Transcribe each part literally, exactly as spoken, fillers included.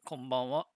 こんばんは。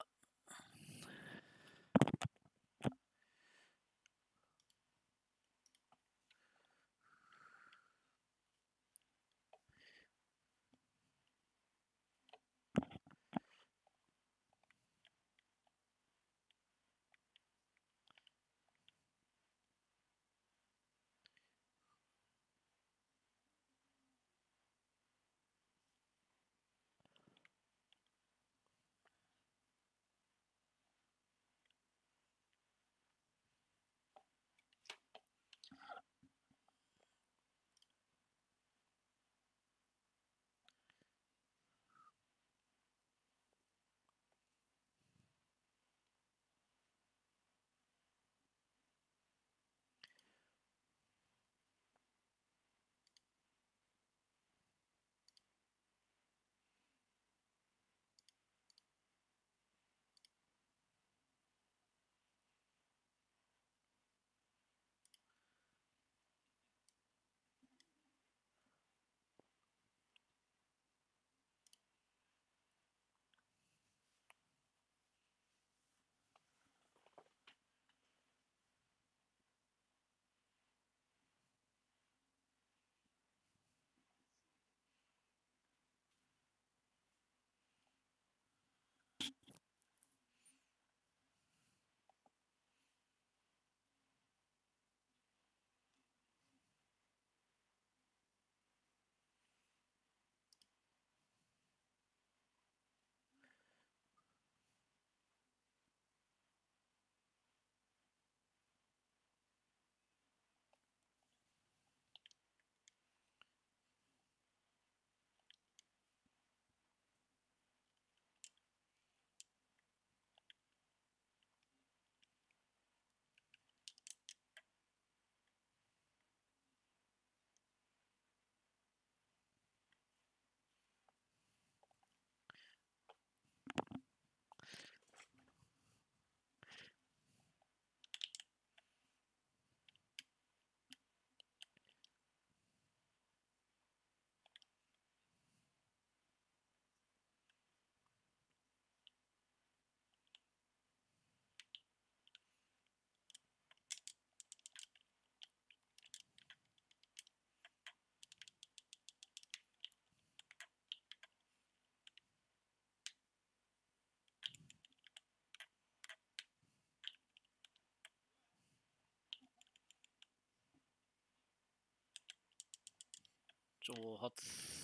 蒸発。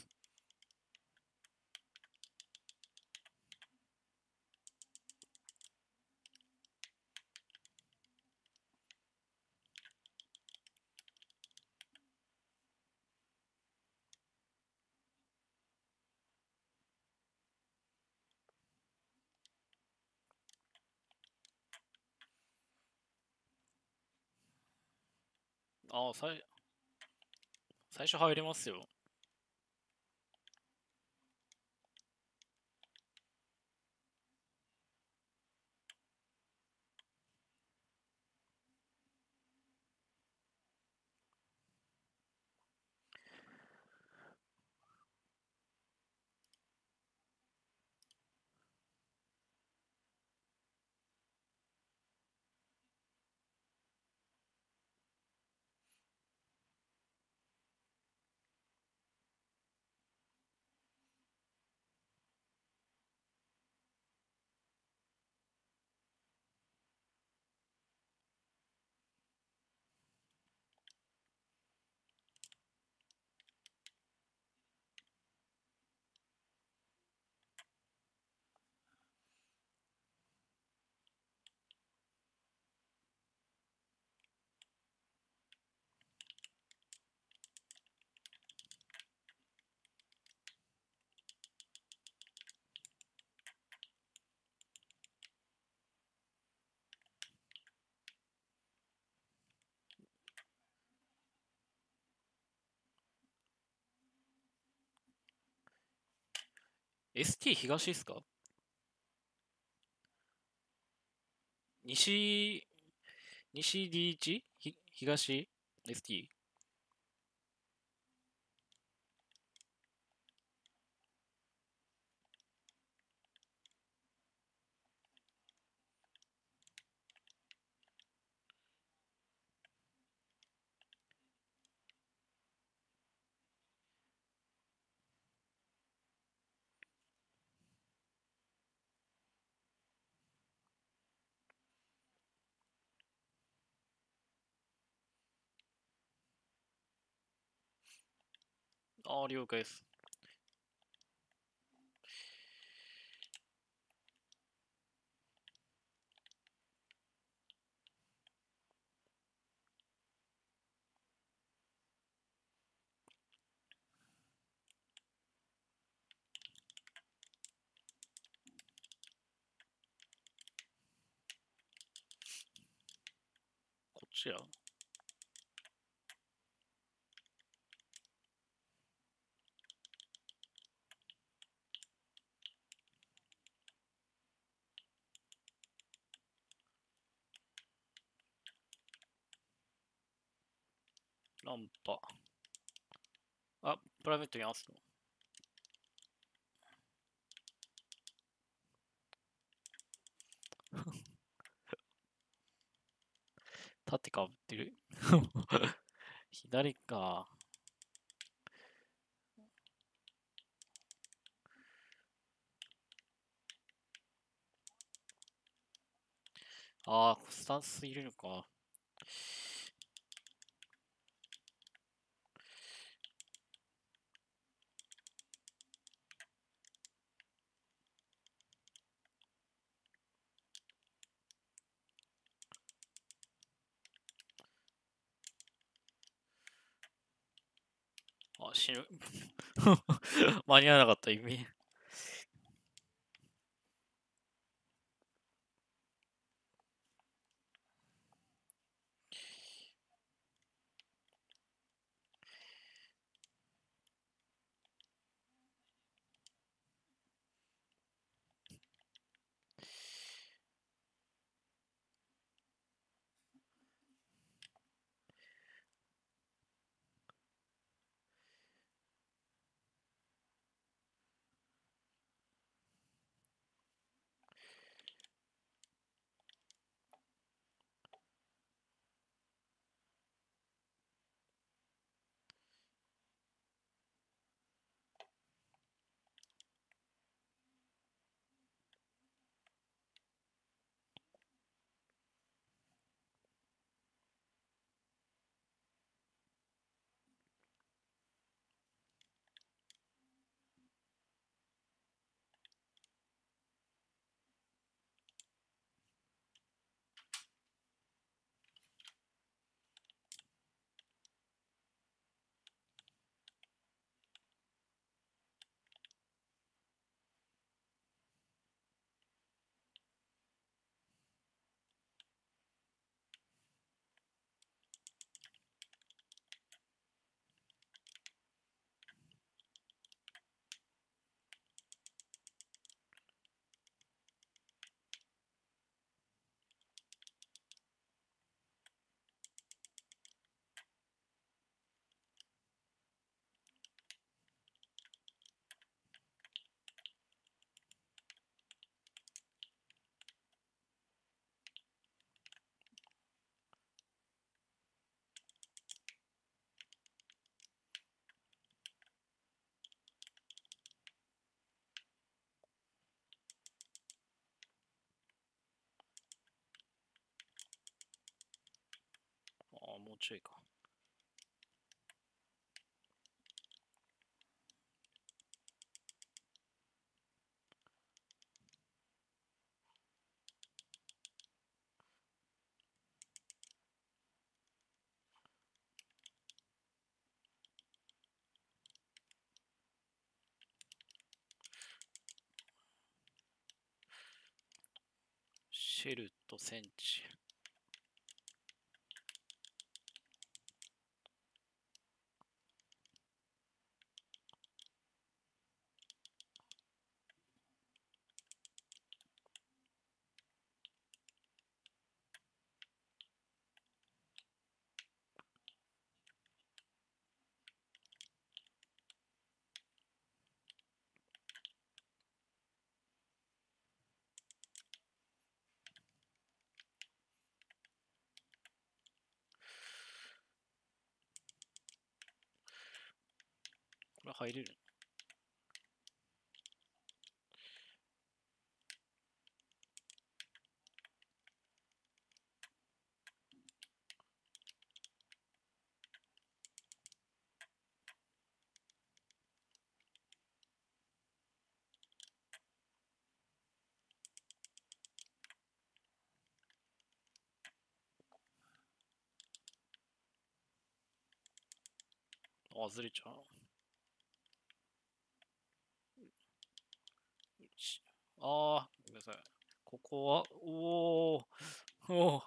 ああ、さい最初入りますよ。エスティー 東ですか？西、西 ディーいち？ ひ東 エスティー？ ああ、了解です。こっちや。ナンパ。あ、プライベートに合わすの。縦かぶってる。左か。ああ、スタンスいるのか。あ、死ぬ。間に合わなかった意味。ああ、もうちょいか。シェルとセンチ。これ入れる。 あ、ずれちゃう。ああ、ごめんなさい。ここは、おお、おお。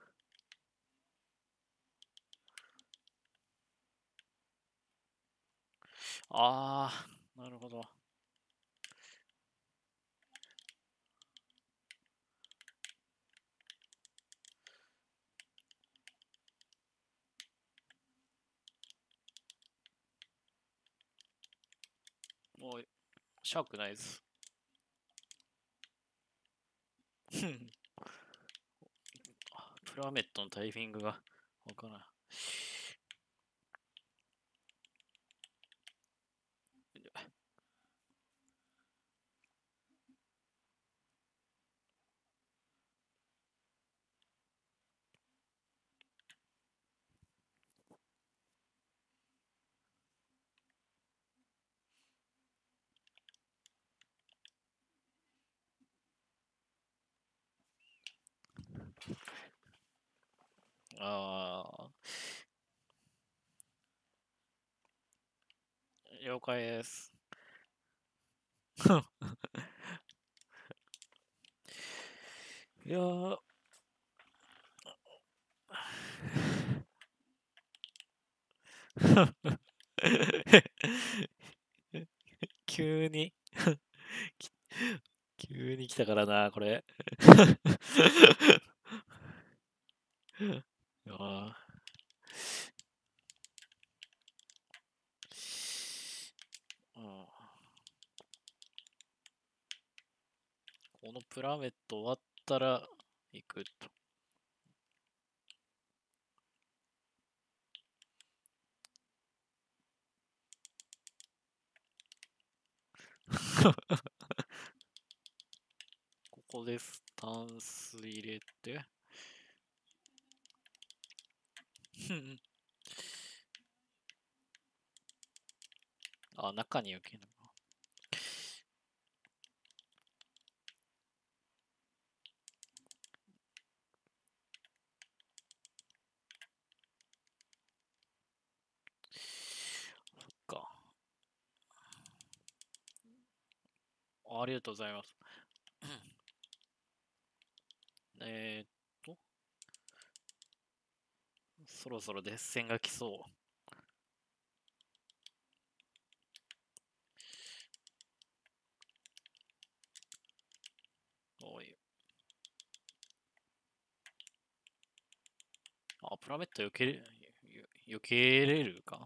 ああ、なるほど。もう、シャークないです。プラメットのタイミングがわからない。ああ、了解です。いやー、急に急に来たからな、これ。いやーうん、このプラメット終わったら行くと。ここでスタンス入れて。あ、中に受けるのか。そっか。ありがとうございます。えーっと、そろそろデッセンが来そう。おい。あ、プラメット避けれ、避けれるか。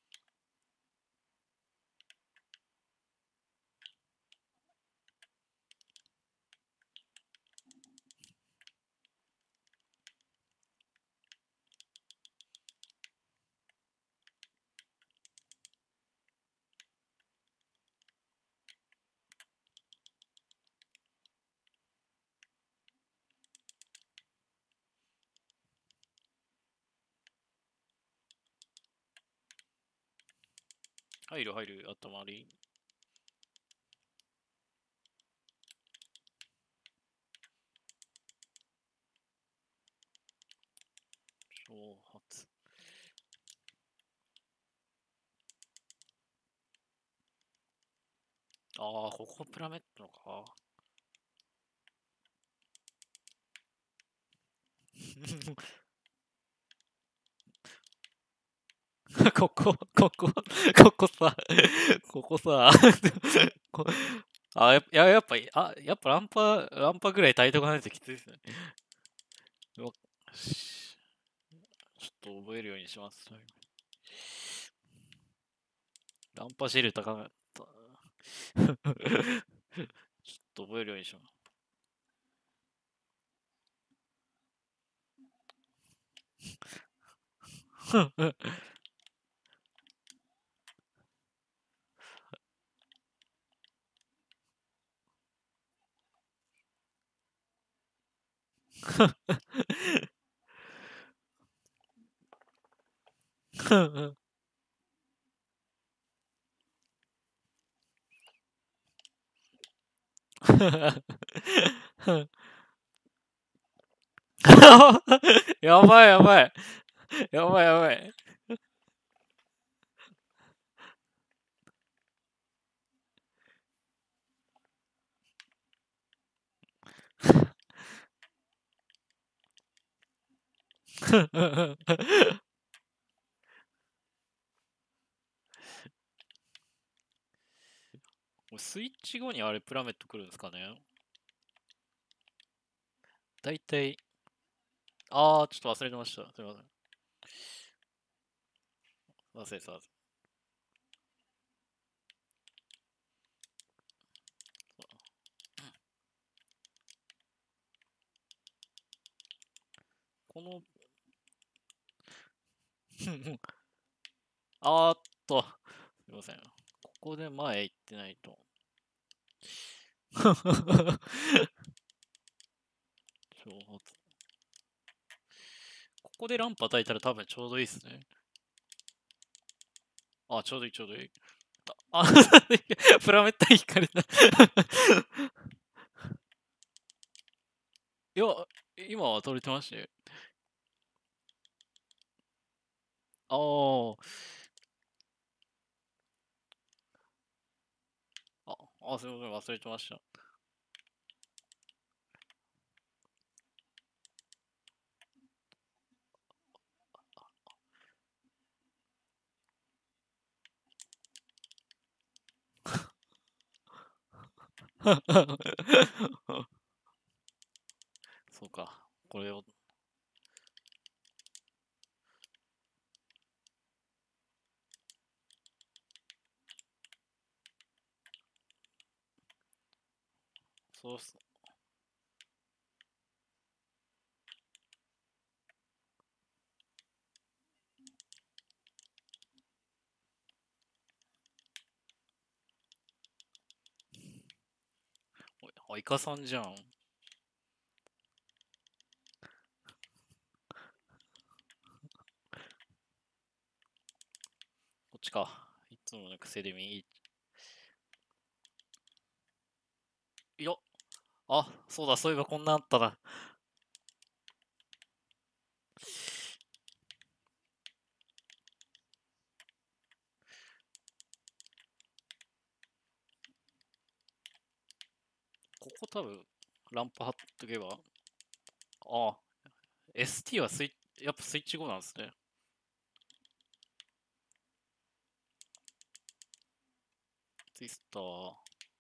入る入る、頭り。挑発。ああ、ここプラメットか。ここ、ここ、ここさ、ここさ、こあ、やややっぱ、あ、やっぱランパ、ランパぐらい耐えとかないときついですね。よし、ちょっと覚えるようにします。ランパシル高めた。ちょっと覚えるようにします。やばいやばい。やばいやばい。 スイッチ後にあれプラメット来るんですかね。だいたい、あー、ちょっと忘れてました。すいません。忘れてた。この、あーっと、すいません。ここで前行ってないと。ここでランプ与えたら多分ちょうどいいっすね。あ、ちょうどいい、ちょうどいい。あ、プラメッタ引かれた。いや、今は取れてましたよ。ああ。あ、あ、すみません、忘れてました。そうか、これを。そうっす。おい、あ、イカさんじゃん。こっちか。いつもの癖で右。いや、あ、そうだ、そういえばこんなあったな。ここ多分、ランプ貼っとけば。ああ、エスティー はスイやっぱスイッチ後なんですね。ツイスター。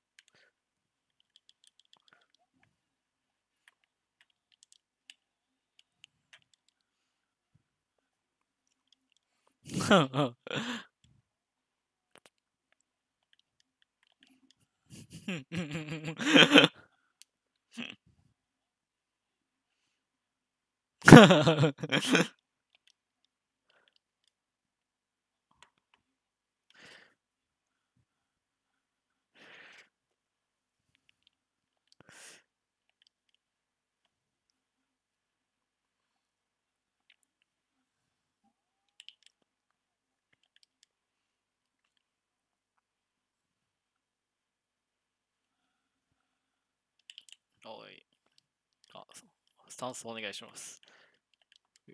おい。あ、スタンスお願いします。い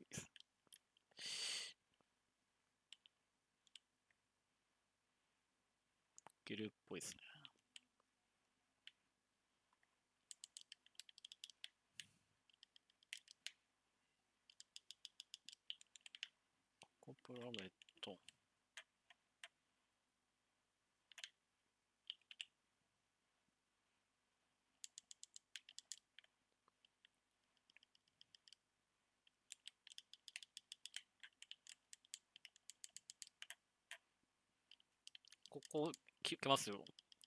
けるっぽいですね。コプラメット。ここ、きけますよ。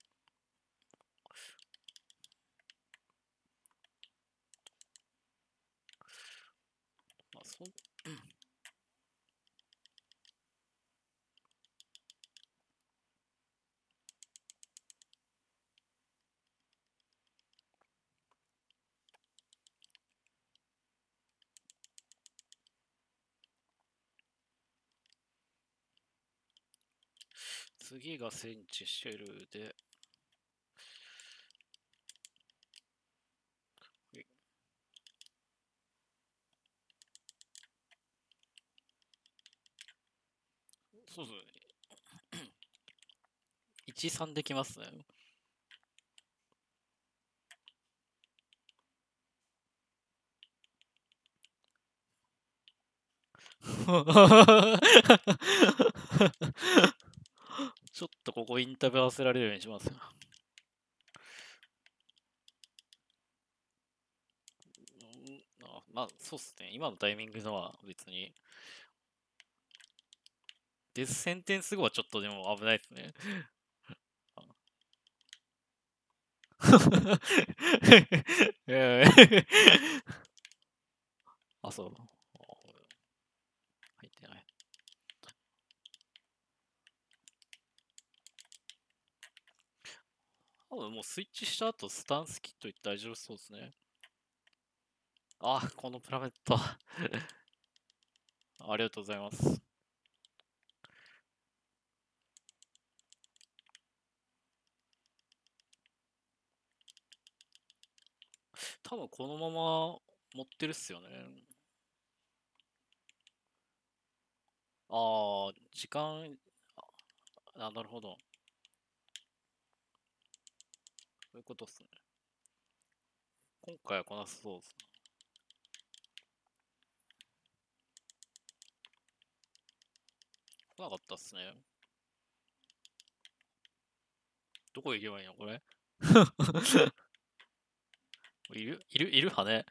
まあ、そ次がセンチシェルで、そうそう。いち、さんできますね。 ちょっとここインタビュー合わせられるようにしますよ。あまあ、そうっすね。今のタイミングのは別に。デスセンテンス後はちょっとでも危ないですね。えーあ、そう。入ってない。多分もうスイッチした後、スタンス切っといて大丈夫そうですね。あ、このプラメット。ありがとうございます。多分このまま持ってるっすよね。ああ、時間、あ、なるほど。そういうことっすね。今回は来なさそうですね。来なかったっすね。どこ行けばいいのこれいるいるいるはね。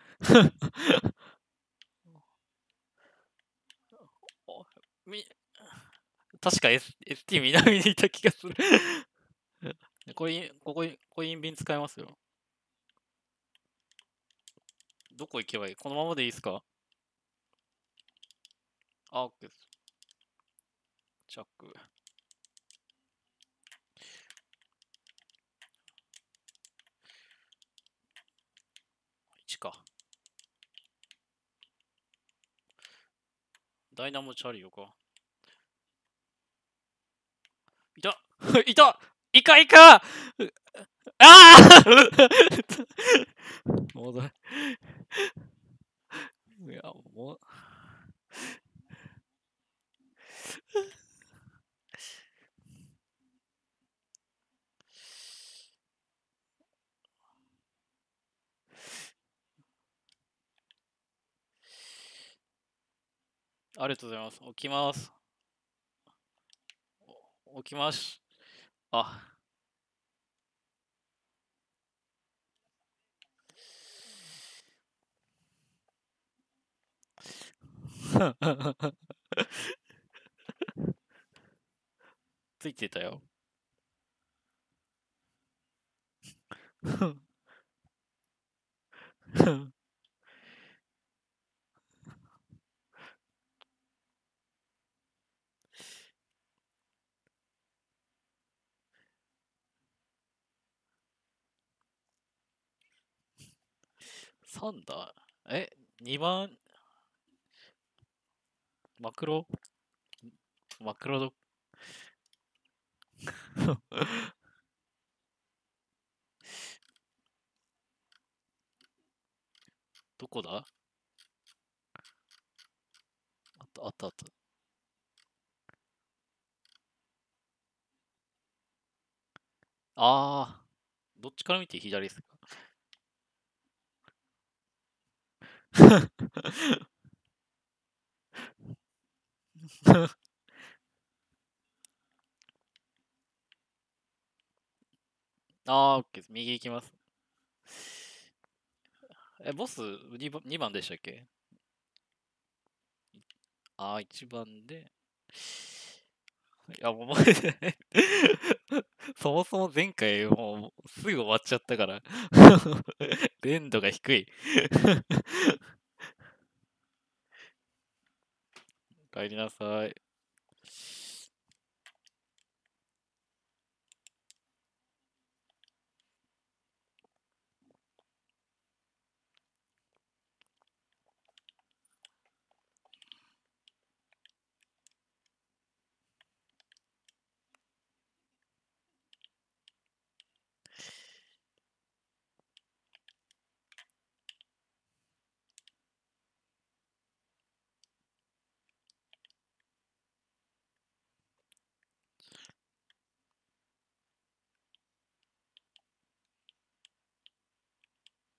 おみ確か S、エスティー 南にいた気がするコイン、ここに、コイン便使えますよ。どこ行けばいいこのままでいいですか？あ、OK です。チャック。いちか。ダイナモチャリオか。いたいたイカイカああもうだ、いや、もう、ありがとうございます。起きます。起きます。あ。ついてたよ。さんだ。え、にばん、マクロマクロど、どこだあった、あった、あった。あー、どっちから見て左ですか？あー、オッケーです。右行きます。え、ボスにばん、にばんでしたっけ？あー、いちばんで。いや、もうマジでそもそも前回もうすぐ終わっちゃったから連度が低い帰りなさい。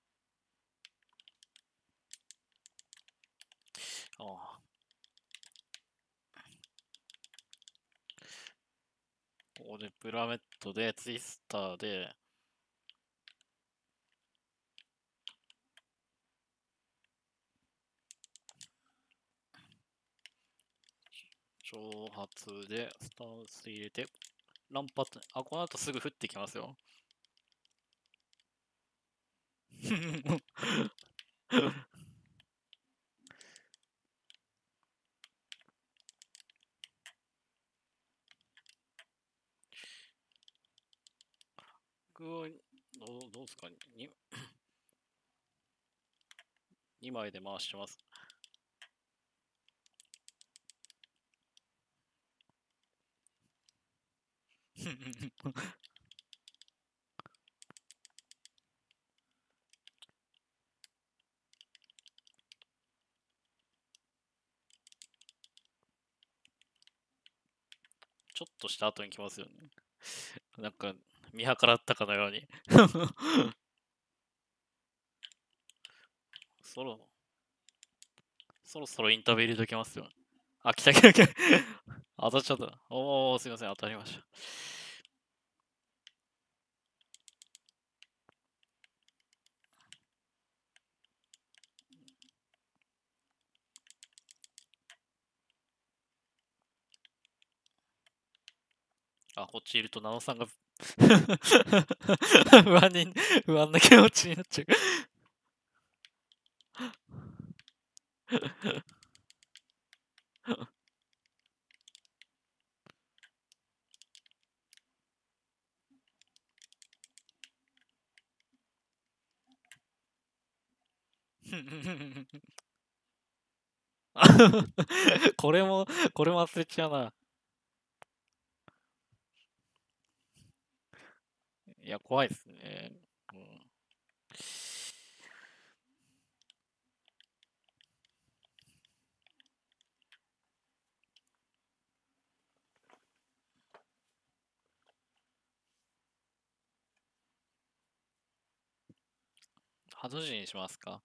あここでプラメットで、ツイスターで、挑発で、スタンス入れて、乱発、あ、この後すぐ降ってきますよ。僕はどう、どうですかににまいで回してます。ちょっとした後に来ますよね。なんか、見計らったかのように。そろ、そろそろインタビュー入れときますよ。あ、来た来た来た。当たっちゃった。おー、すいません、当たりました。あ、こっちいると、ナノさんが不安に、不安な気持ちになっちゃう。これも、これも忘れちゃうな。いや、怖いですね。うん、はちじにしますか？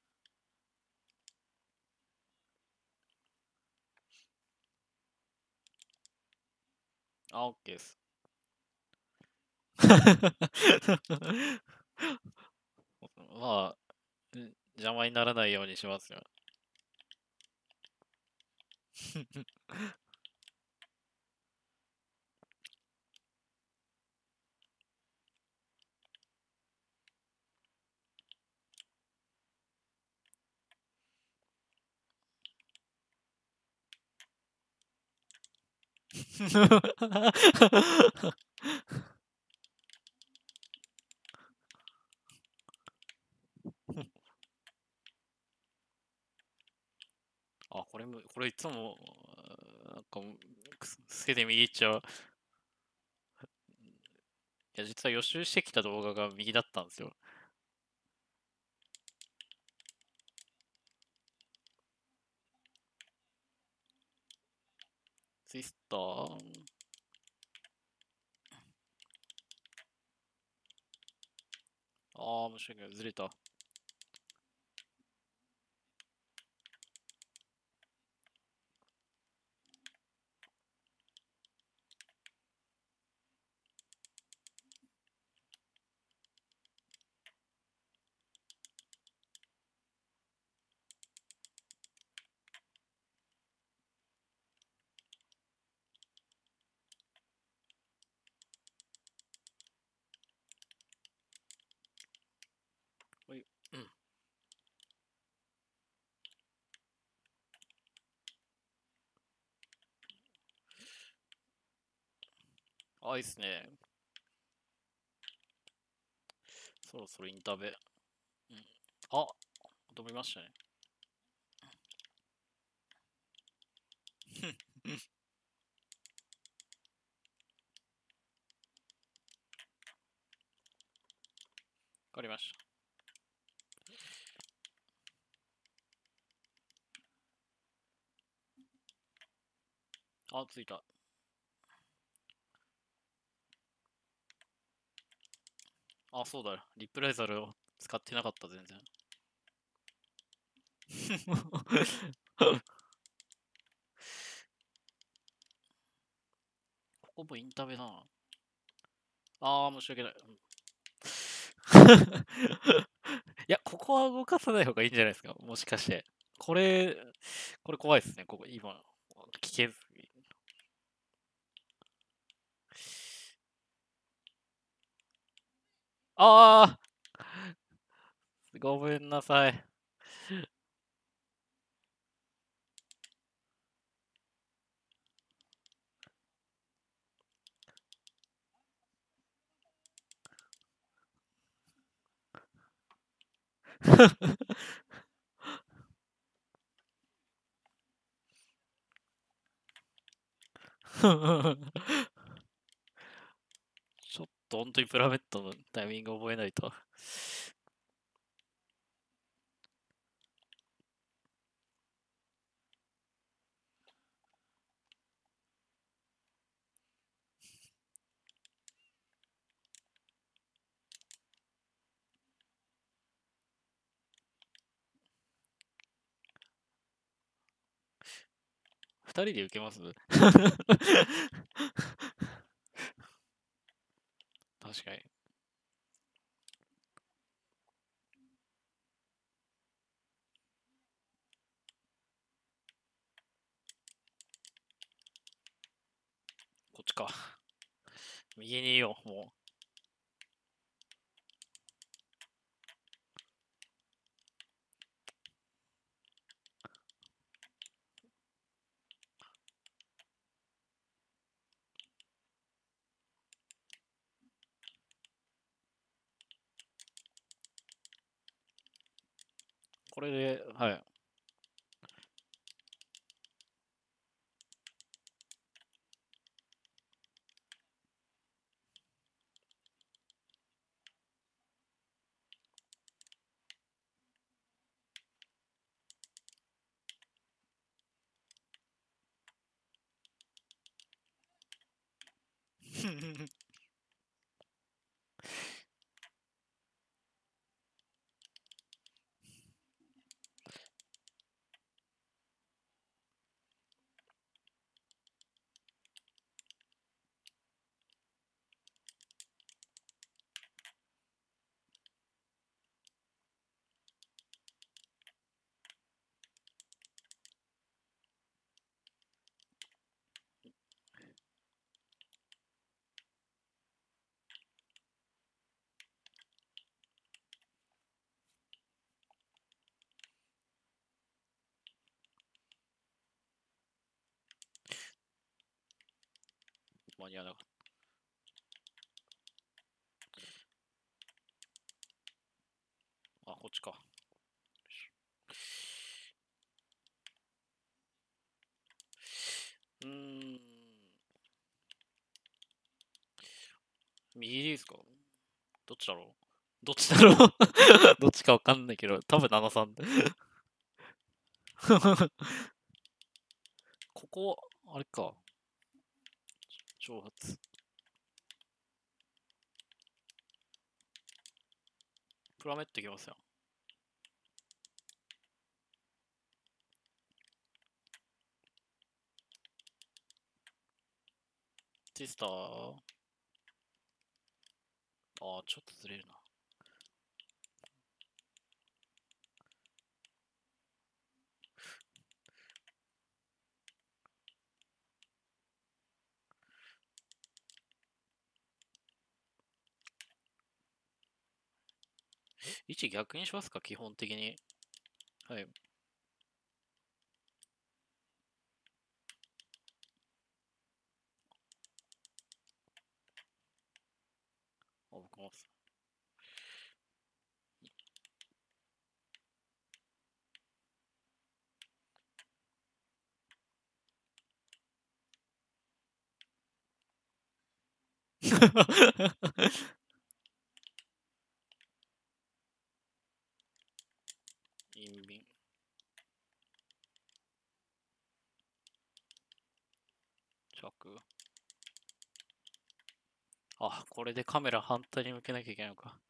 あ、OK です。まあ、邪魔にならないようにしますよ。あ、これも、これいつも、なんか、癖で右行っちゃう。いや、実は予習してきた動画が右だったんですよ。ツイスター。ああ、面白いけど、ずれた。はい。うん。あ、いいっすね。そろそろインタベ。うん。あ、飛びましたね。わかりました。あ、ついた。あ、そうだ。リプライザルを使ってなかった、全然。ここほぼインタビだな。ああ、申し訳ない。いや、ここは動かさない方がいいんじゃないですか。もしかして。これ、これ怖いですね。ここ、今。危険すぎ。ああ、ごめんなさい。ちょっと本当にプラメットのタイミング覚えないと。二人で受けます？確かに。こっちか。右にいよう、もう。これで、はい。間に合わなかった。あ、こっちか。うーん。右でいいですか？どっちだろう？どっちだろう？どっちかわかんないけど、多分ななさんで。ここ、あれか。挑発。プラメットいきますよ。ティスター。あー、ちょっとずれるな。位置逆にしますか、基本的に。はい。あ、僕も。インビン。着。あ、これでカメラ反対に向けなきゃいけないのか。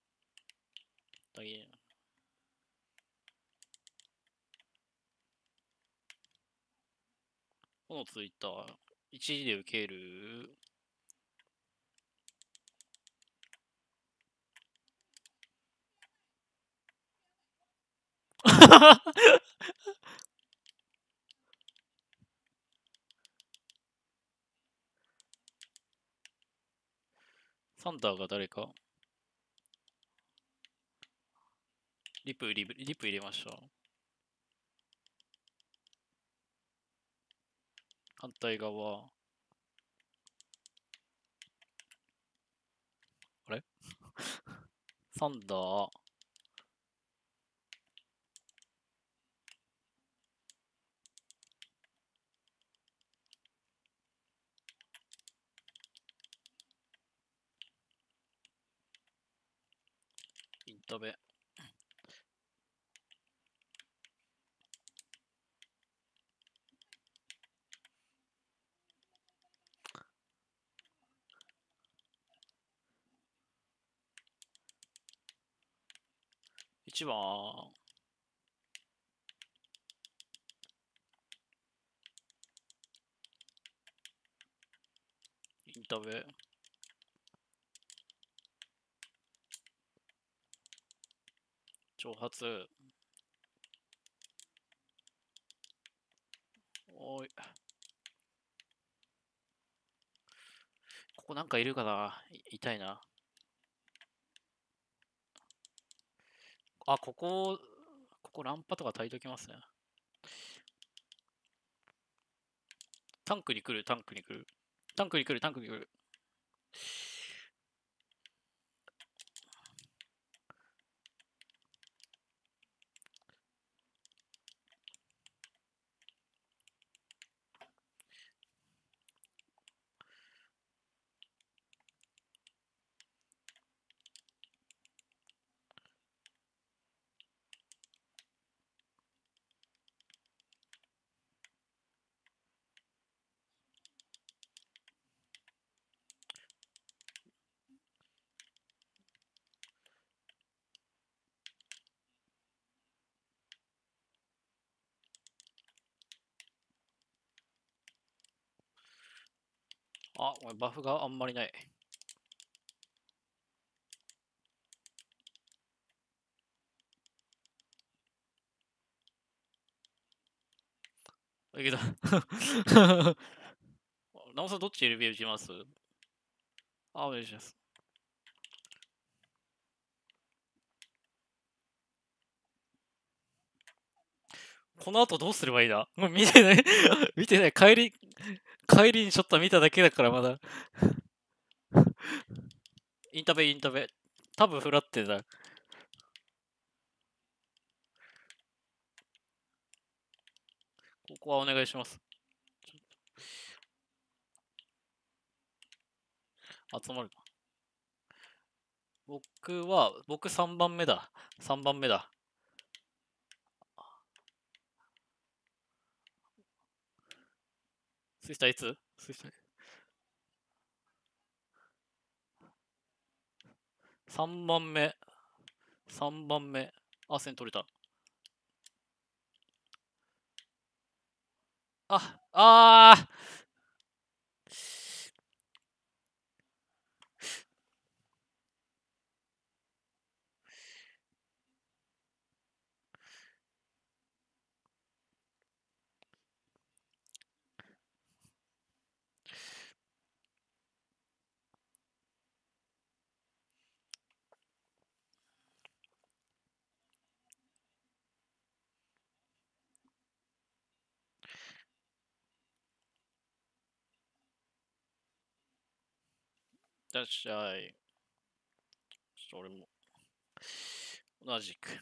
だい炎ついた。一時で受ける。サンダーが誰か。リプ、リプ、リプ入れました。反対側。あれサンダー。インタベ。いちばん。インタベ。挑発。おい。ここなんかいるかな、い痛いな。あ、ここ、ここランパとか焚いときますね。タンクに来る、タンクに来る。タンクに来る、タンクに来る。あ、お前バフがあんまりない。だけどナオさんどっち エルビー 打ちます？あ、お願いします。この後どうすればいいだ？もう見てない見てない。帰り、帰りにちょっと見ただけだからまだ。インタベ、インタベ。多分フラってだ。ここはお願いします。集まるか。僕は、僕さんばんめだ。さんばんめだ。スイスタいつスイスタさんばんめ。さんばんめ。あ、線取れた。あ、あーいらっしゃい。ちょっと俺も。同じく。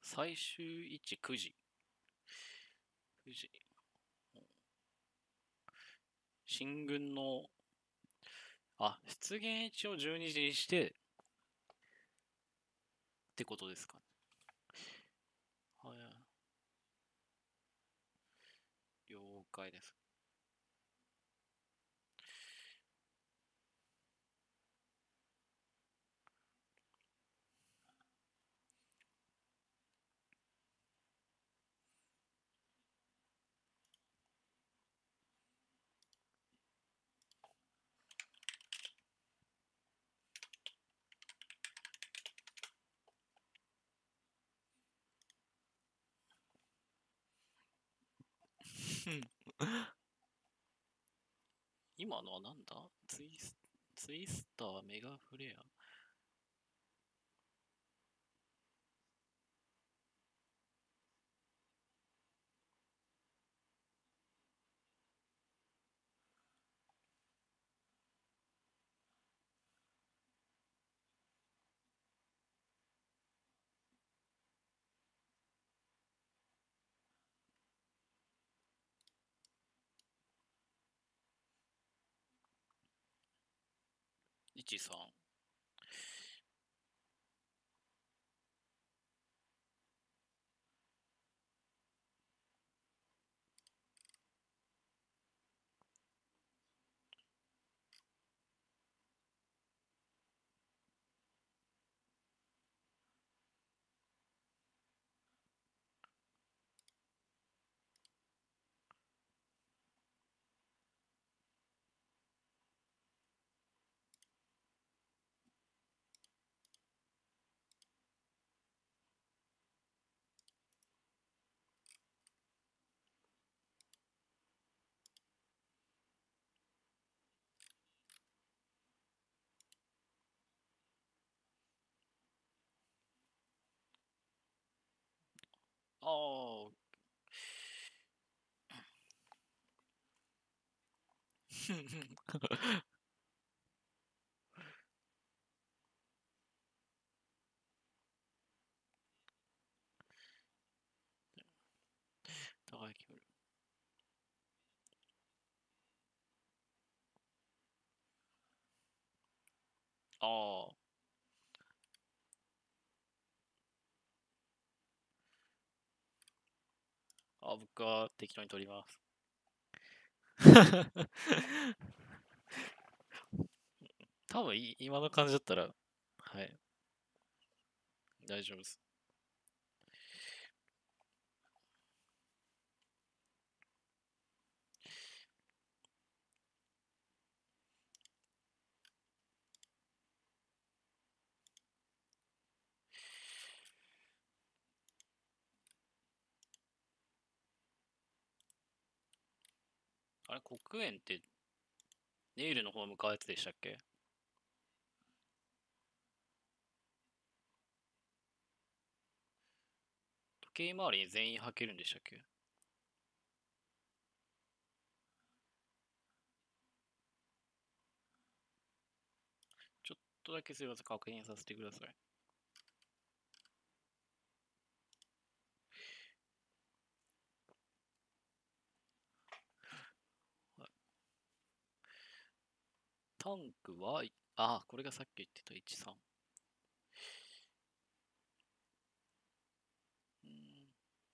最終位置くじ。くじ。進軍の、あ、出現位置をじゅうにじにして、ってことですかね。はい。了解です。今のはなんだ？ツイス、ツイスター、メガフレア。いち、さん。ああ。高い気分。ああ。あ、僕は適当に取ります。多分い今の感じだったら、はい、大丈夫です。あれ、黒煙ってネイルの方向かうやつでしたっけ？時計回りに全員履けるんでしたっけ？ちょっとだけすいません、確認させてください。タンクは、あ、これがさっき言ってたいち、さん。うん、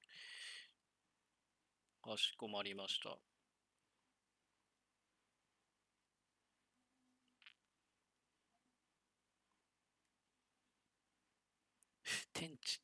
かしこまりました。天地。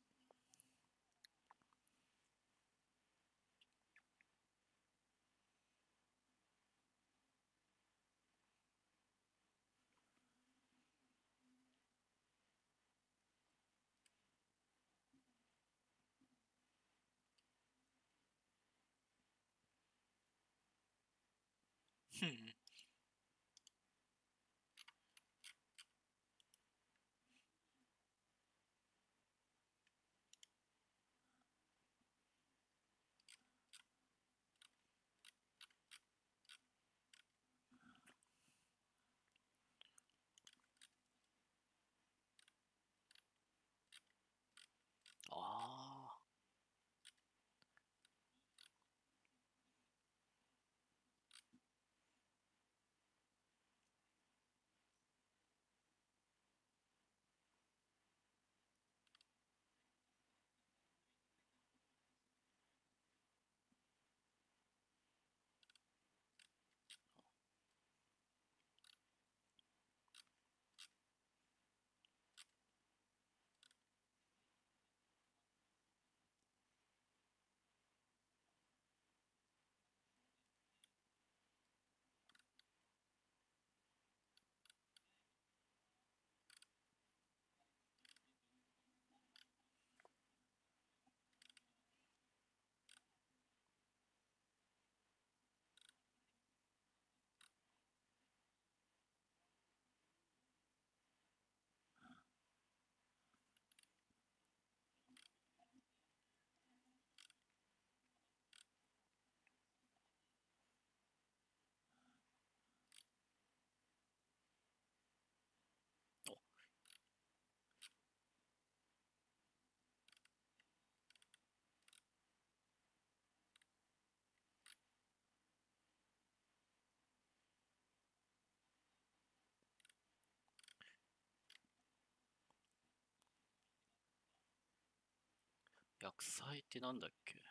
薬剤ってなんだっけ？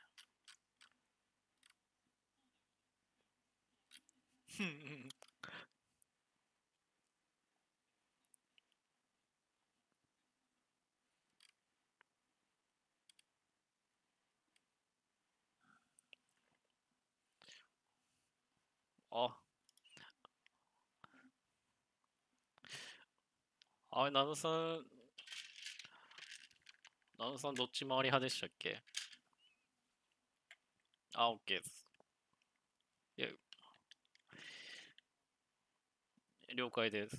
うんうん。あ、あれ、ナノさん、ナノさんどっち回り派でしたっけ？あ、OK です。いや、了解です。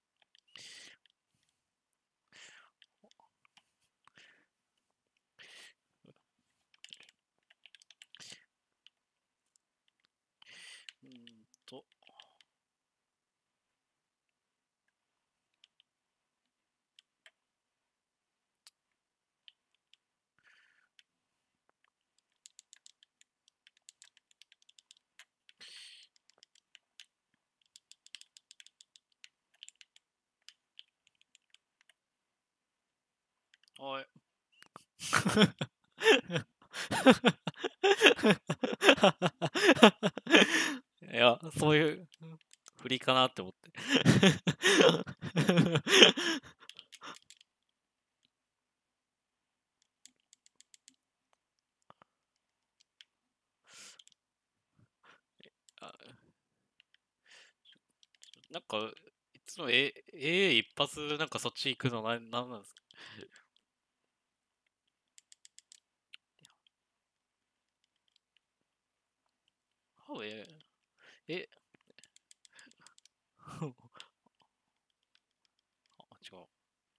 うーんと、はい。いや、そういう振りかなって思って。あ、なんか、いつも A、A 一発、なんかそっち行くのな、なんなんですか？ハウえ、え、あ、違う。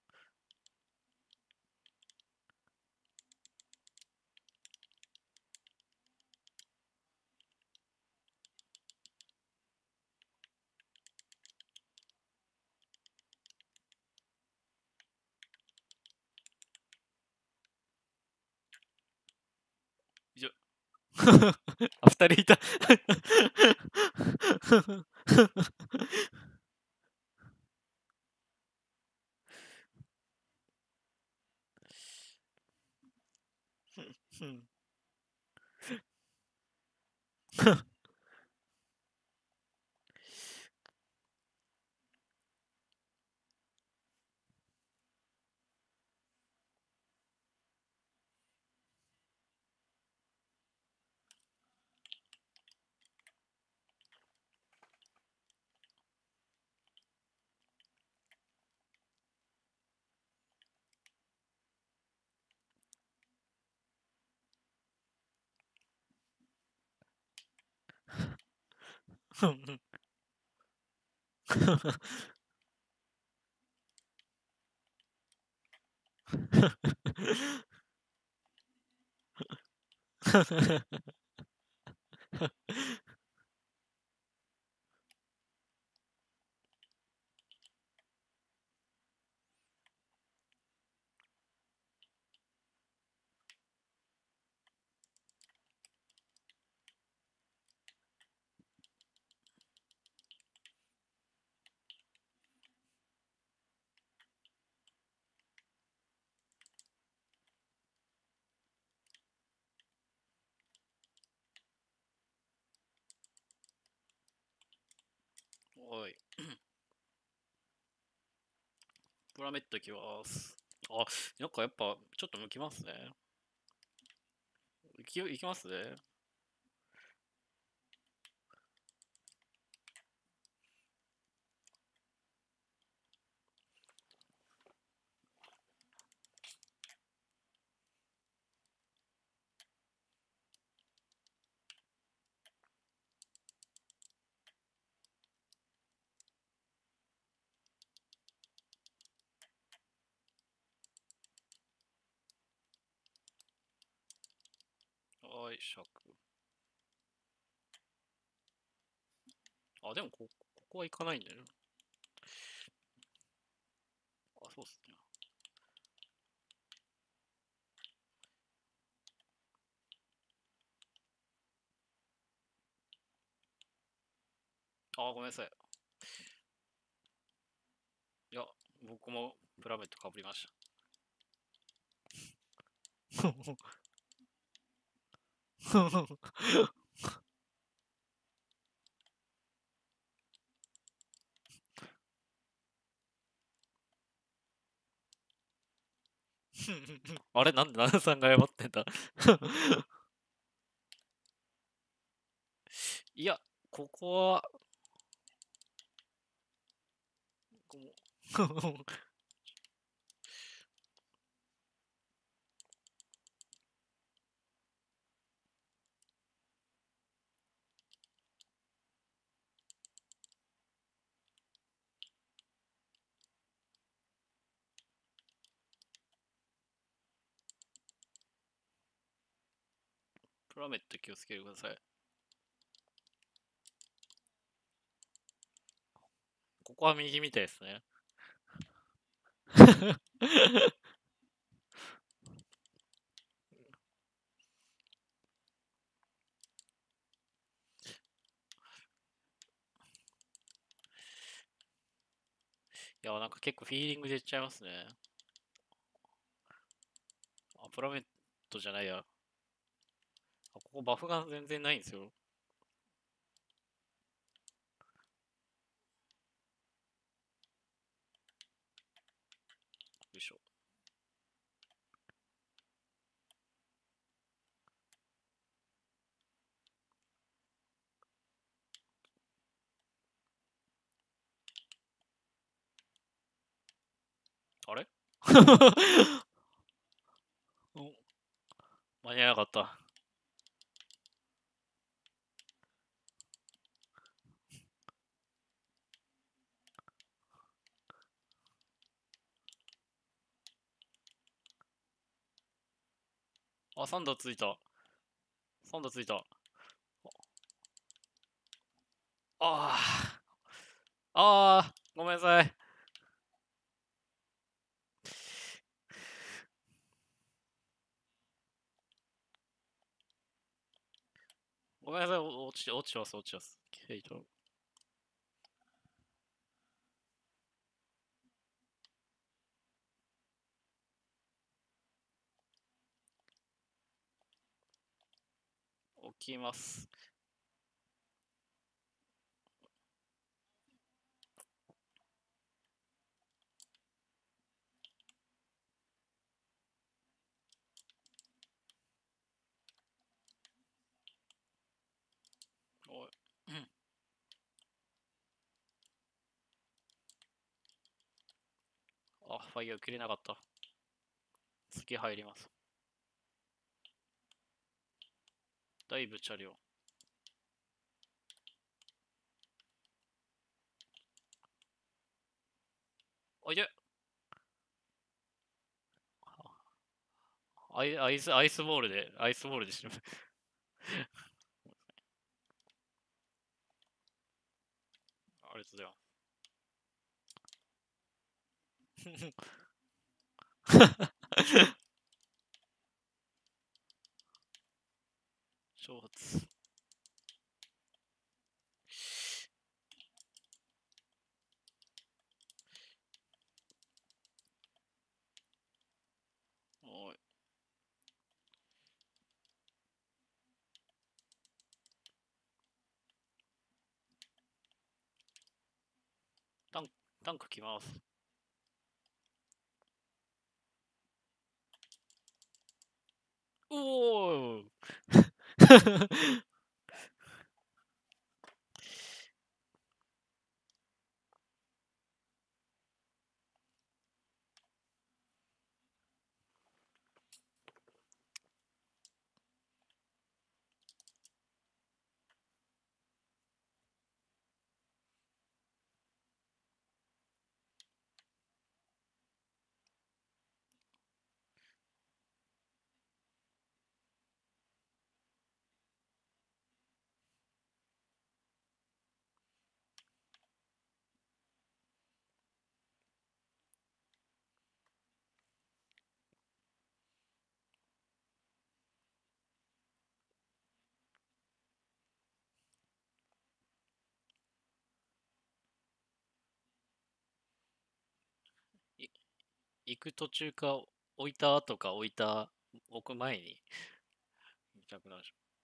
以上。あ、二人いた。うん。おい、プラメットいきます。あ、なんかやっぱちょっと向きますね。いき、いきますね。はい、尺。あ、でもこ、ここは行かないんだよね。あ、そうっすね。あ、ごめんなさい。いや、僕もプラメットかぶりました。 あれなんでナナさんが謝ってんだ？いや、ここは、プラメット気をつけてください。ここは右みたいですね。いや、なんか結構フィーリングで言っちゃいますね。あ、プラメットじゃないや。あ、ここバフが全然ないんですよ。よいしょ。あれお、間に合わなかった。あ、さんだついた。さんだついた。ああ。ああ、ごめんなさい。ごめんなさい。お落ち、落ちます、落ちます。ケイト。起きます。おい。うん。あ、ファイヤー切れなかった。次入ります。だいぶチャリオ。おいで。アイアイス、アイスボールで、アイスボールで死ぬ。ありがとうございます。ショーツ。おい。タンク、タンク来ます。おーい行く途中か、置いた後か置いた、置く前に見たくなる。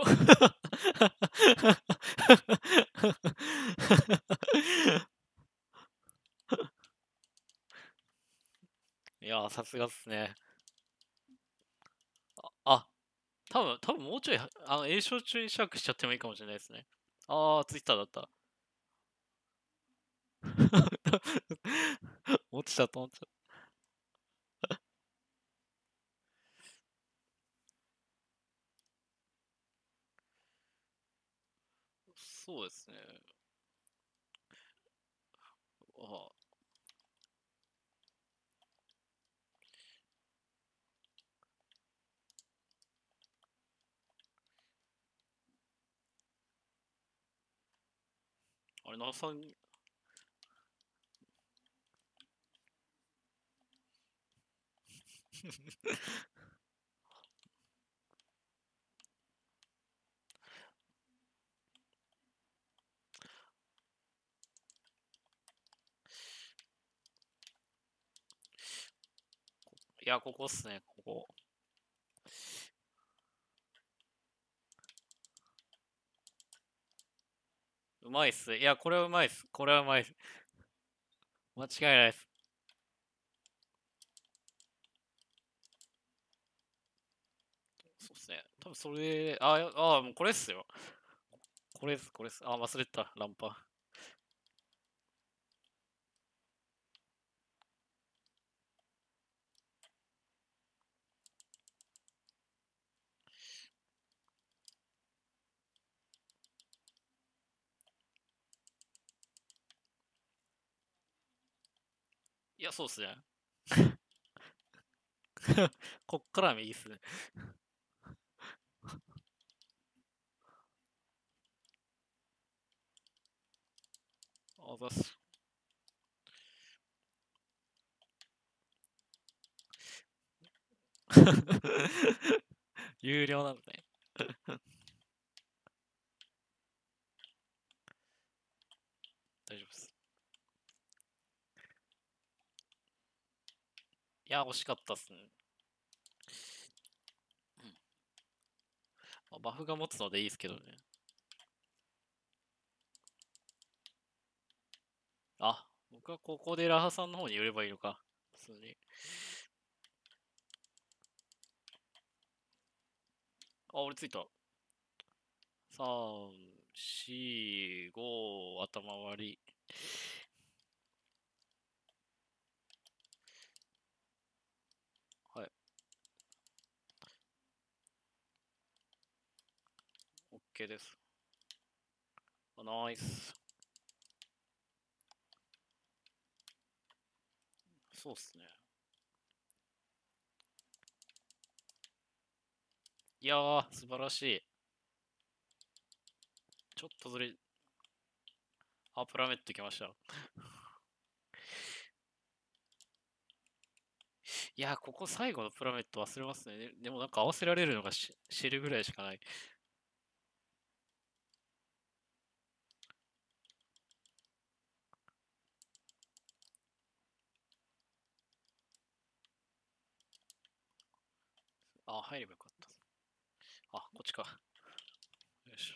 こいやー、さすがっすね。あ、多分、多分もうちょい、あの、栄唱中にシャークしちゃってもいいかもしれないですね。あー、ツイッターだった。落ちちゃった、落ちちゃった。そうですね。あ、あれ、なさん、いや、ここっすね、ここ。うまいっす。いや、これはうまいっす。これはうまいっす。間違いないっす。そうっすね。多分それ、あ、あ、もうこれっすよ。これっす、これっす。あ、忘れてた、ランパ。いや、そうっすね。こっから右っすね。あざっす。有料なんだね。大丈夫です。いや、惜しかったっすね。まあバフが持つのでいいですけどね。あ、僕はここでラハさんの方に寄ればいいのか。普通に。あ、俺ついた。さん、よん、ご、頭割り。はい。OK です。あ、ナイス。そうっすね。いやー、素晴らしい。ちょっとずれ、あ、プラメット来ました。いやー、ここ最後のプラメット忘れますね。ででもなんか合わせられるのがし知るぐらいしかない。あ、入ればよかった。あ、こっちか。よいし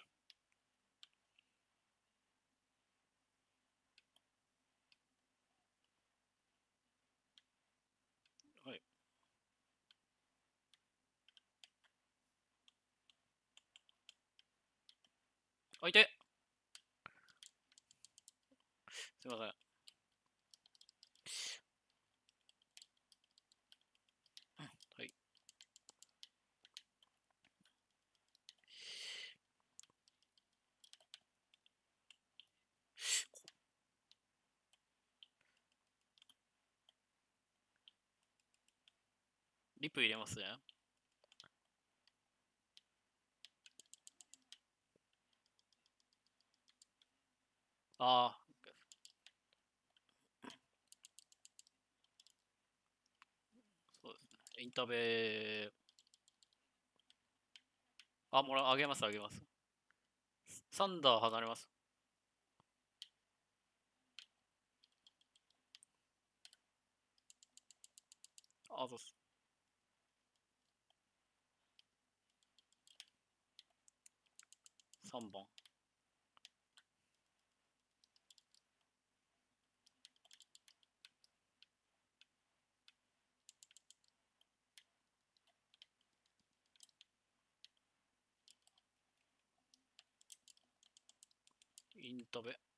ょ。はい。あ、いて。すいません。はい。リプ入れますね。あー、そうですね。インタベあ、もら、あげます、あげます。サンダー離れます。あ、そうっす。 さんばん。インタベ。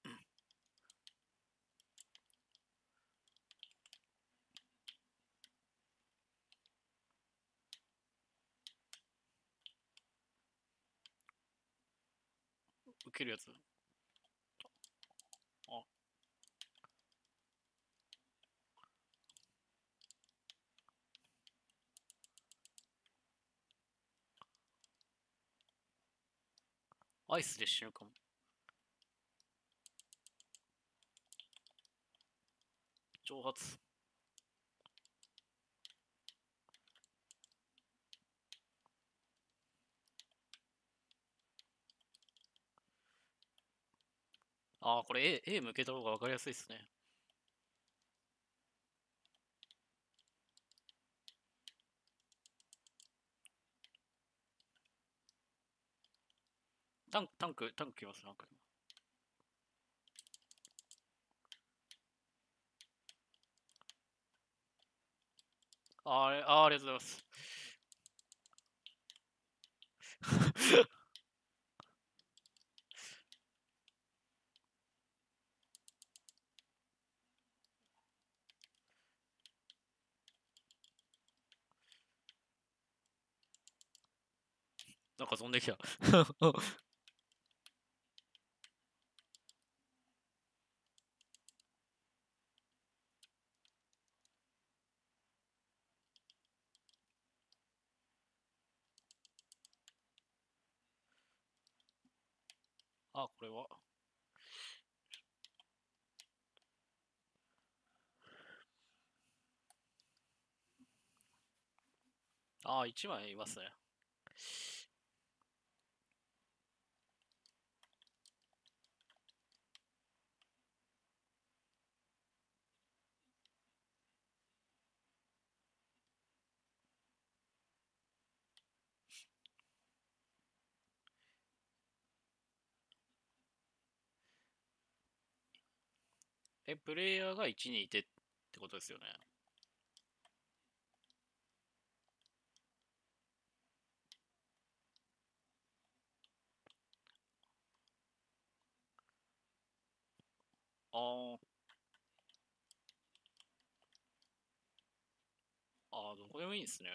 受けるやつ。あ、アイスで死ぬかも。挑発。ああ、これ A, A 向けた方が分かりやすいっすね。タンク、タンク、タンク来ます、タンク。ああれ、あーありがとうございます。なんか飛んできた。あ、これは。ああ、いちまいいますね。え、プレイヤーがいちにいてってことですよね。あーあー、どこでもいいんですね。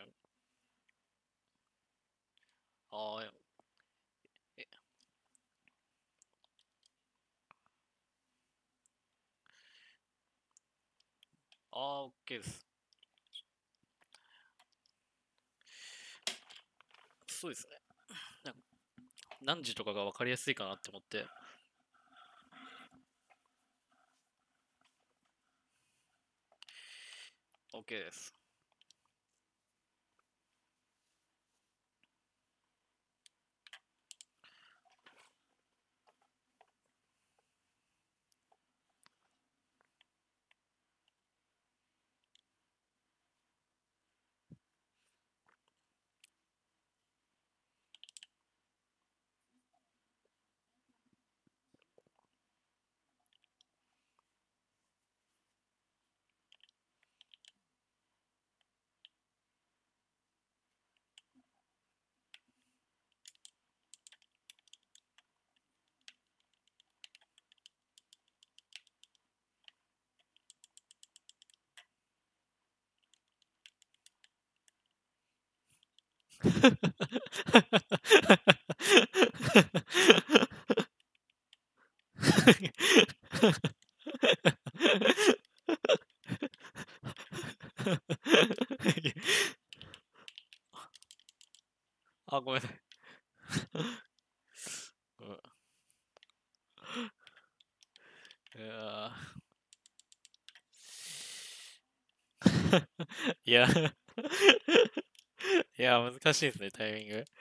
ああ、え、あー、OK です。そうですね。なんか何時とかが分かりやすいかなって思って。OK です。あ、ごめんなさい。うん、いやーいやいや、難しいですね、タイミング。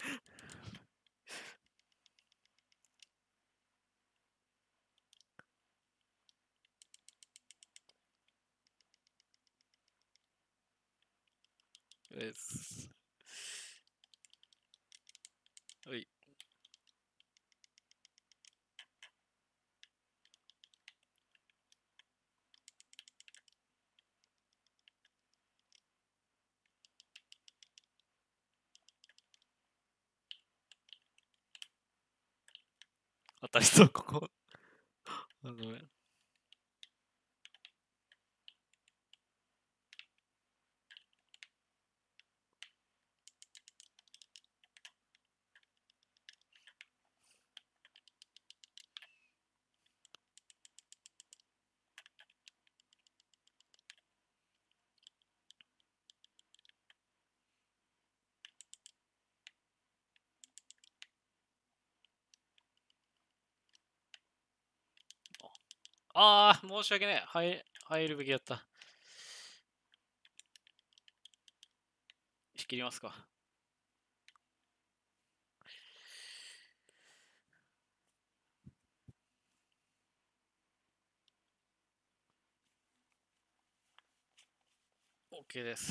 です。はい。 たりそう、ここ。あのね、ああ、申し訳ない。入入るべきだった。仕切りますか。OK です。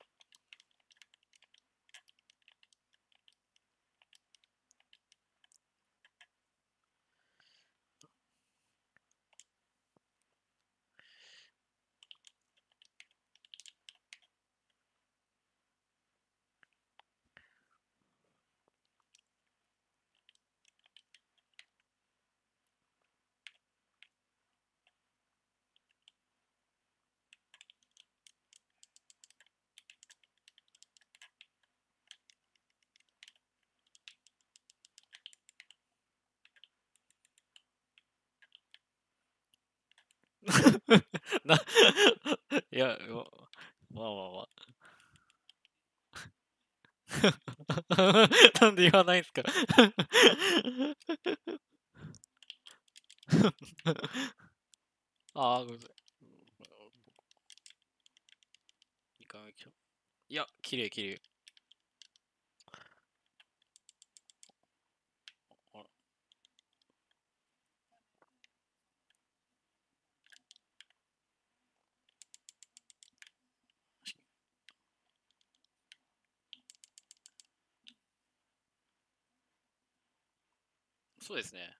な、いや、まあまあまあ。なんで言わないんすか？ああ、ごめんなさい。いかがきょいや、綺麗綺麗。あら、そうですね。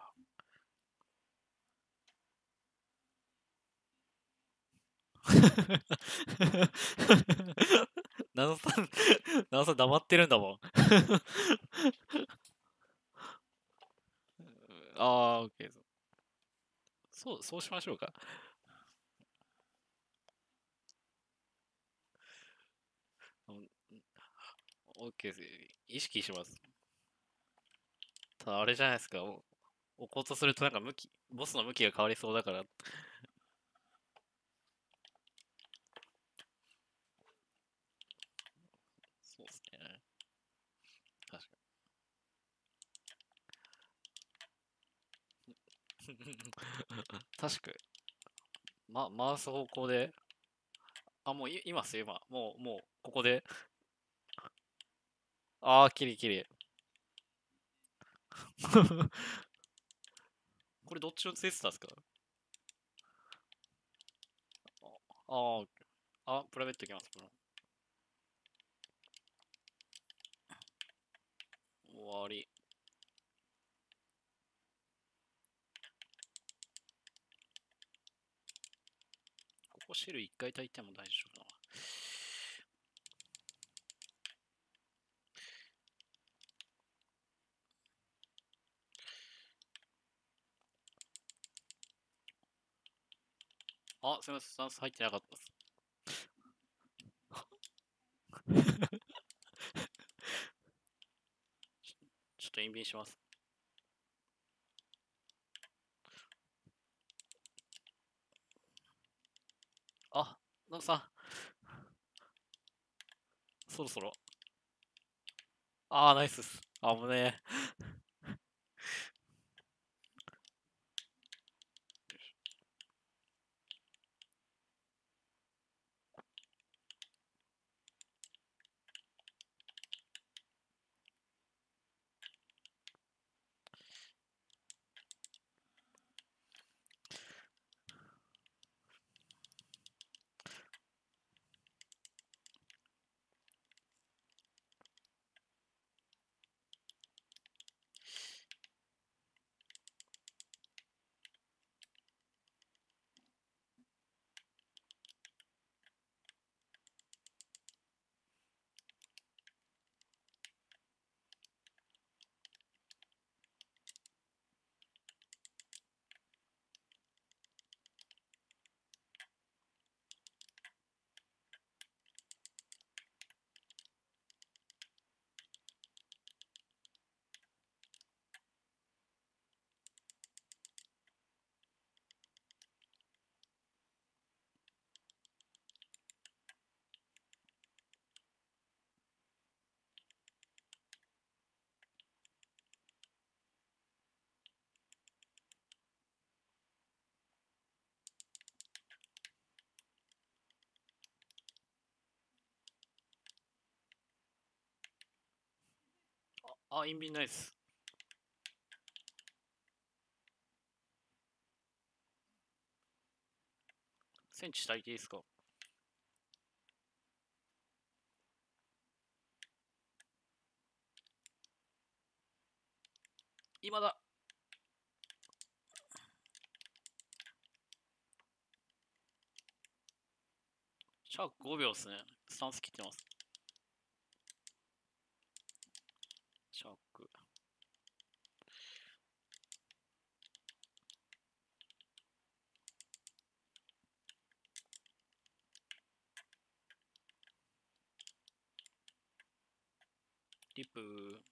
ナノさん、ナノさん黙ってるんだもん。ああ、オッケー。そう、そうしましょうか。オッケーです。意識します。ただあれじゃないですか。お置こうとするとなんか向き、ボスの向きが変わりそうだから。そうですね。確かに。確かに。ま、回す方向で。あ、もういいますよ、今。もう、もう、ここで。ああ、きれいきれい。これどっちをついてたんですか？ああ、あ、プライベートいきます。終わり。ここシェル一回炊いても大丈夫だな。あ、すみません、スタンス入ってなかったです。ちょっとインビンします。あ、なんかさ、そろそろ。あー、ナイスっす。あぶねあ、インビンナイス。センチ足りていいですか？今だ。シャークごびょうっすね。スタンス切ってます。シャーク。リップ。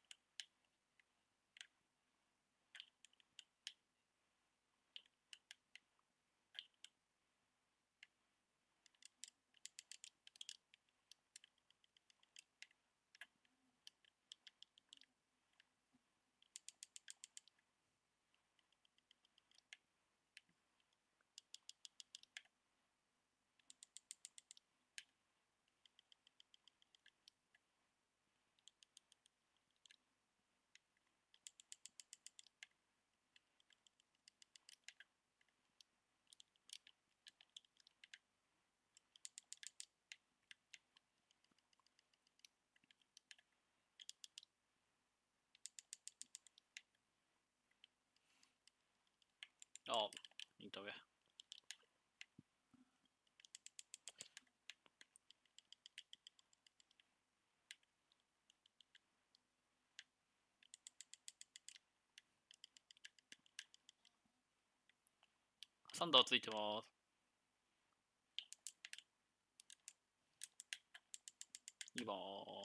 あ、インタビュー。サンダーついてます。にばん。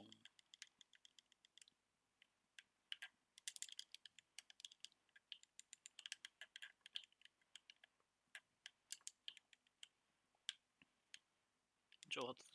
蒸発。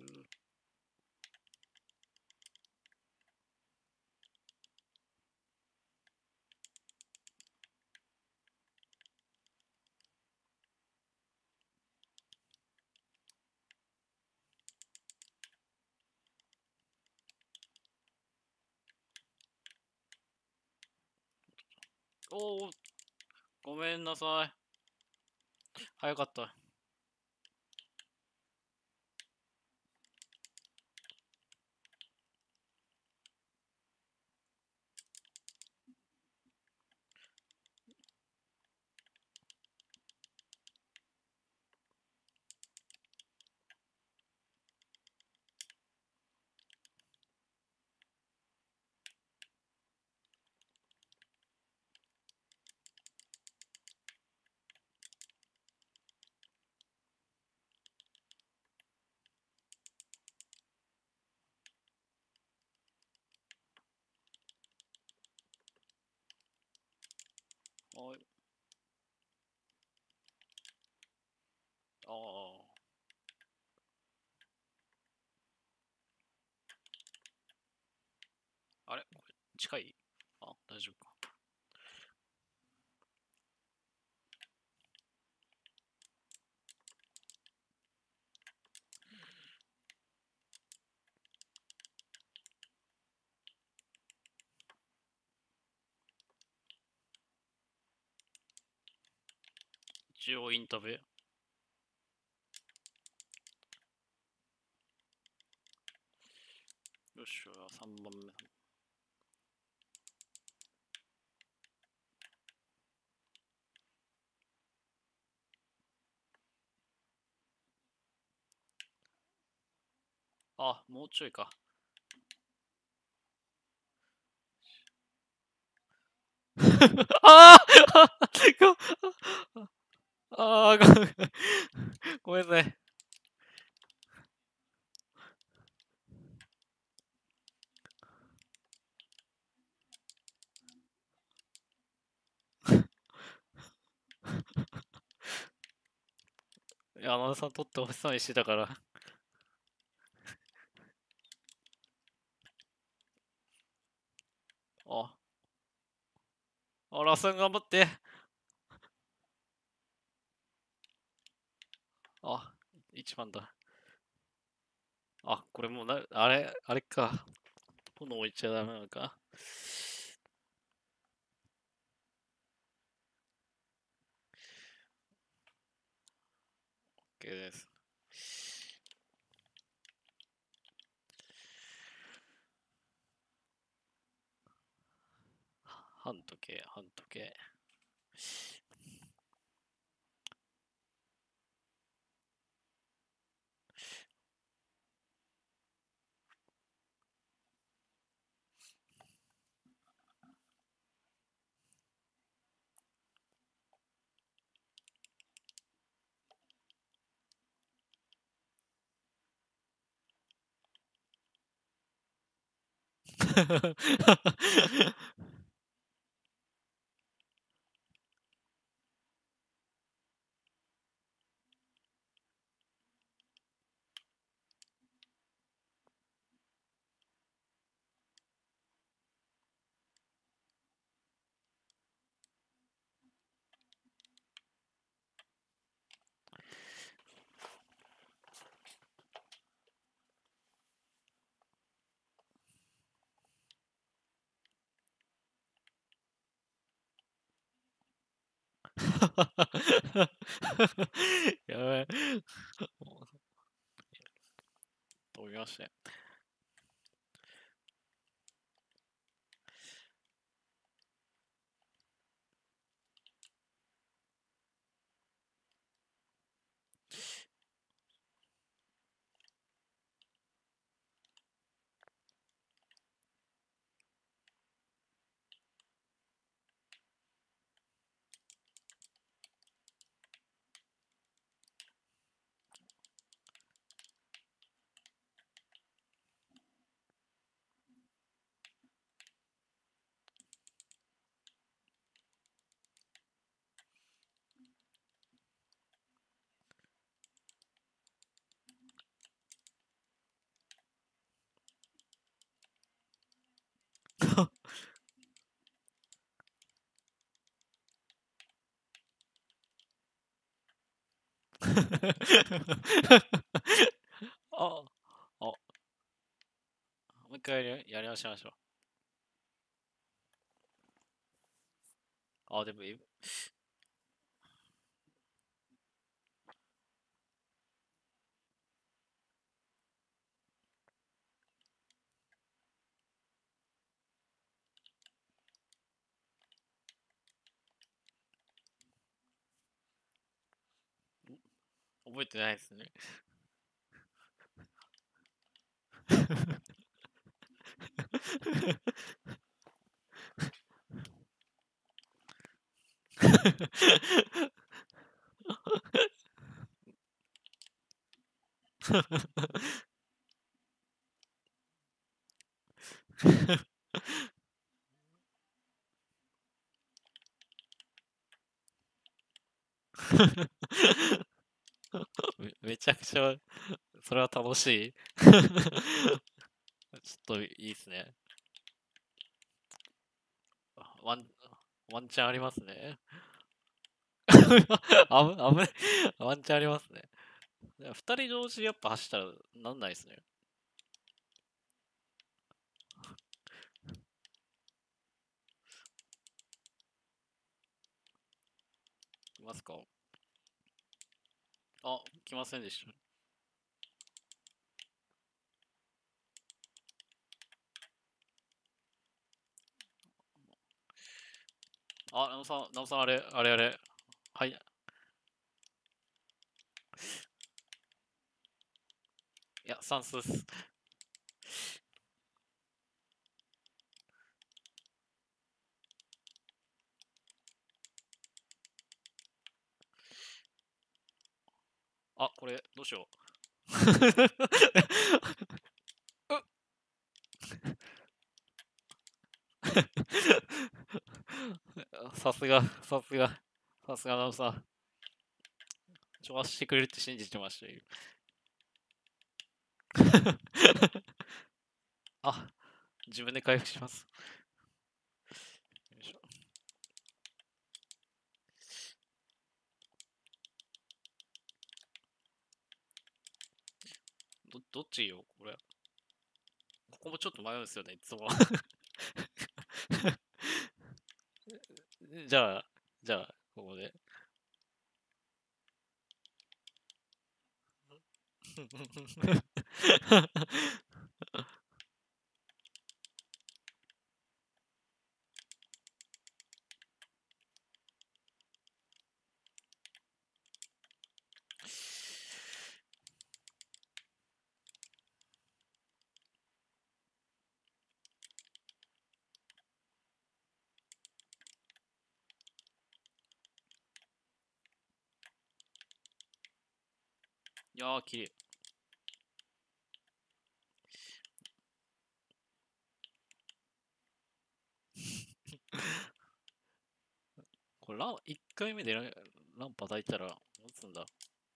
おお、ごめんなさい。早かった。はい。ああ。あれこれ近い？あ、大丈夫か。一応インタビュー。よっしゃ、さんばんめ。あ、もうちょいか。あああごめんなさい。山田さん取ってほしそうにしてたから。あ、あ、ラスン頑張って。あ、いちばんだ。あ、これもうな、あれ、あれか。 物置いちゃダメなのか。OK です。半時計、半時計。やばい。飛びましたよ。あ、あ、もう一回やりやり直しましょう。あ、でも、い覚えてないですね。めめちゃくちゃ、それは楽しい。ちょっといいっすね。ワン、ワンチャンありますね。あぶ、あぶ、ワンチャンありますね。二人同時やっぱ走ったらなんないっすね。いますか？あ、来ませんでした。あ、ナオさん、ナオさん、あれ、あれあれ。はい。いや、算数っす。あ、これ、どうしよう。さすが、さすが、さすがナオさん。調和してくれるって信じてましたよ。あ、自分で回復します。よいしょ。ど、どっちよ、これ。 こもちょっと迷うんですよね、いつも。じゃあ、じゃあ、ここで。いやー、綺麗。これラン、いっかいめでランランパ叩いたら、どうすんだ。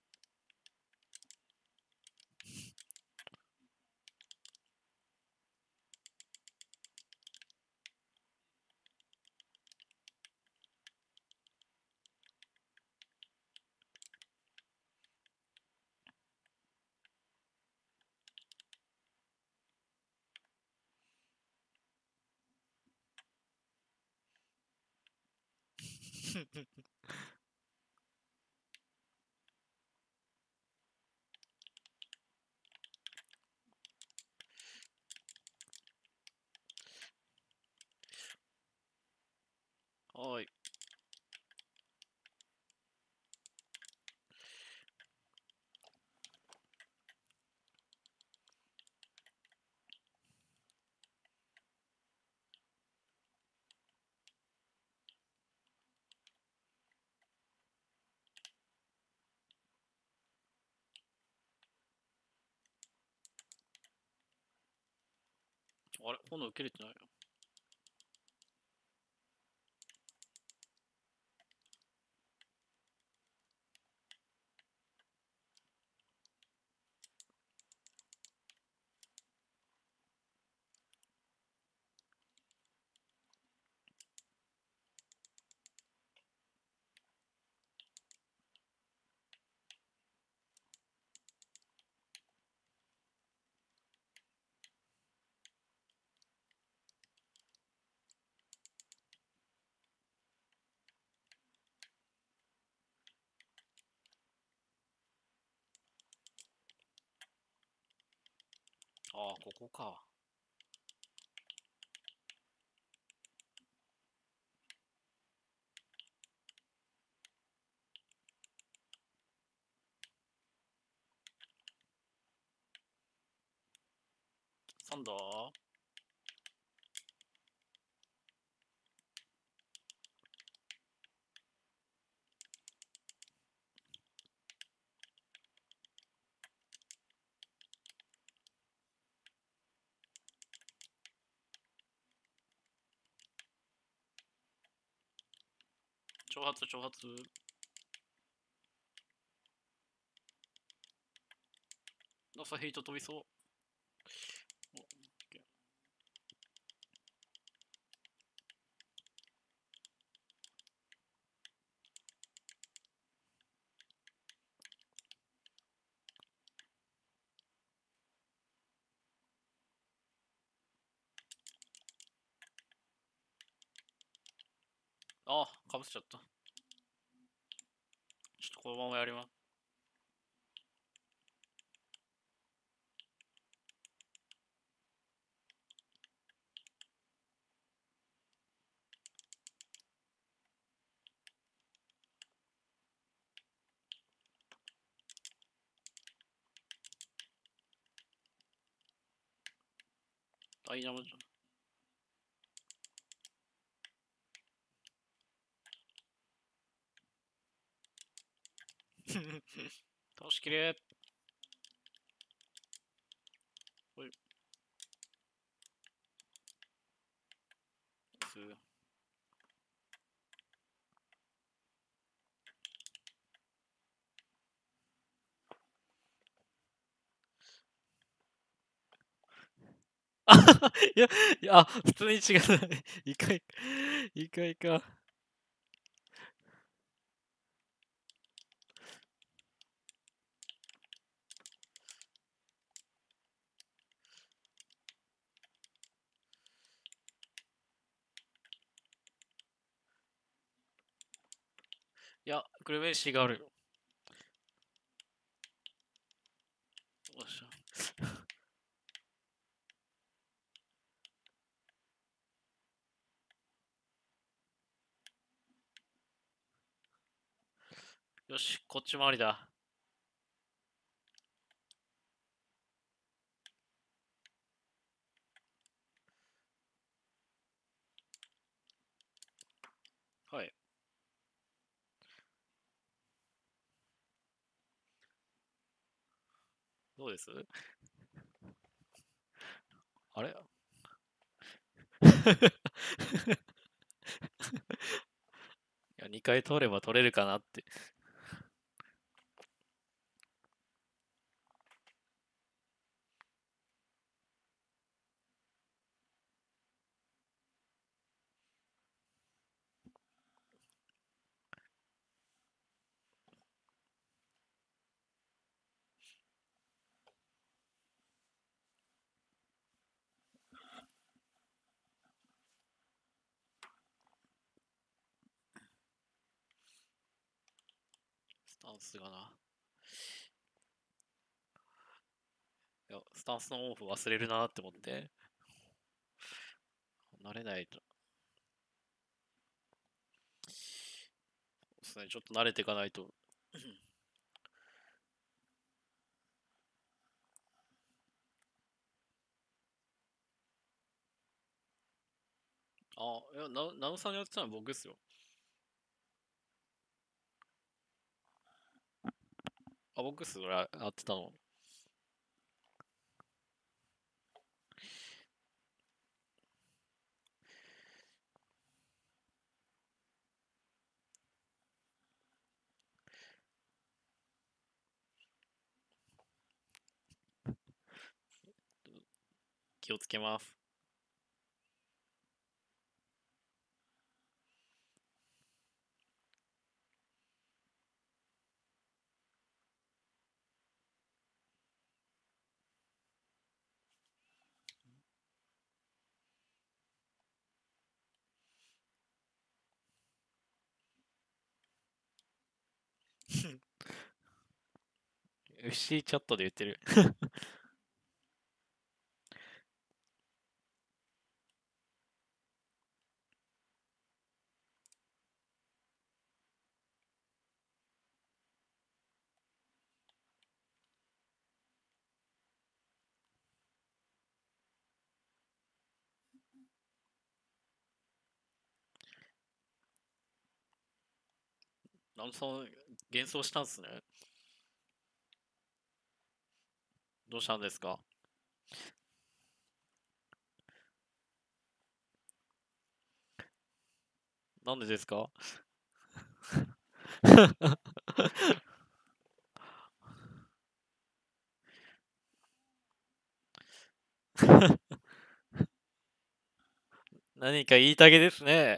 はーい。あれ炎受けれてないよ。ああ、ここか。サンダー挑発、挑発。ナサヘイト飛びそう。ああ、かぶせちゃった。ちょっとこのままやります。ダイナモじゃん。倒しきれ。ほい。すあいや、いや、あ普通に違う。一回、一回か。 いや、グルメ飯があるよ。よっしゃ。よし、こっち回りだ。はい。どうですあれいや、にかい取れば取れるかなって。スタンスがな。いや、スタンスのオフ忘れるなって思って。慣れないと。そうですね、ちょっと慣れていかないと。あ、いや、な、ナウさんにやってたのは僕ですよ。あ、僕っす、それやってたの。気をつけます。エフシー チャットで言ってる。ナウさん、幻想したんすね。どうしたんですか？なんでですか？何か言いたげですね。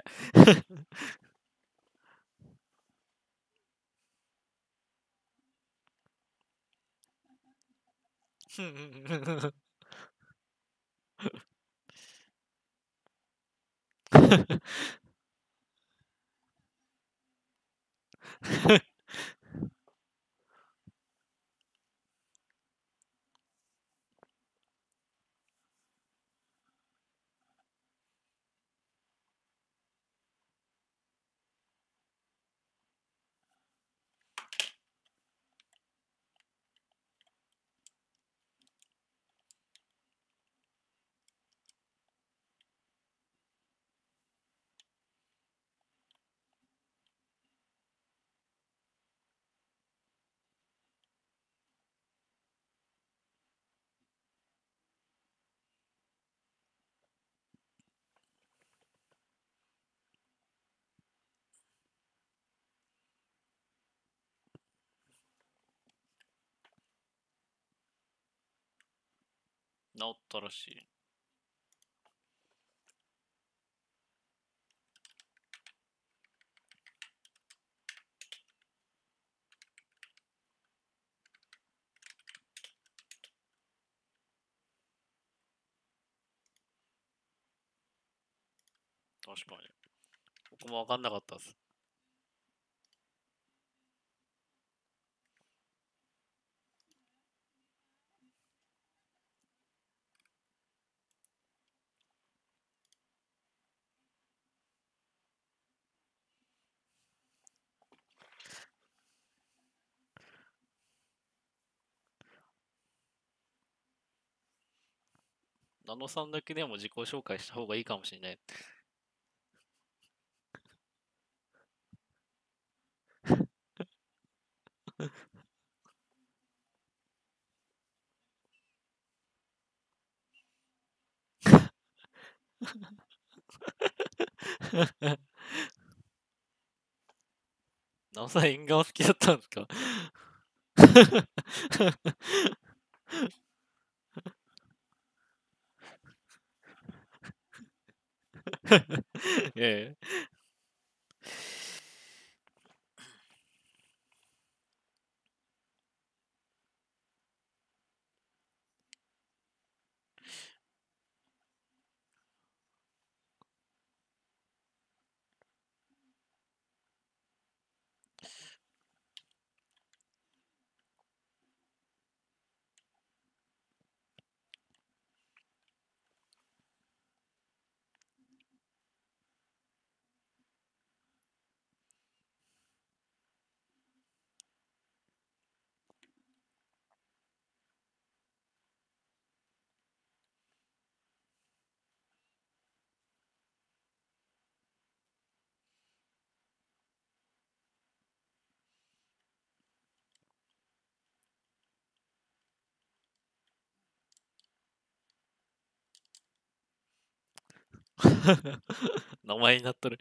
治ったらしい。確かに。僕もわかんなかったです。 ナノさんだけでも自己紹介した方がいいかもしれない。ナノさん縁側好きだったんですか？ええ。名前になっとる。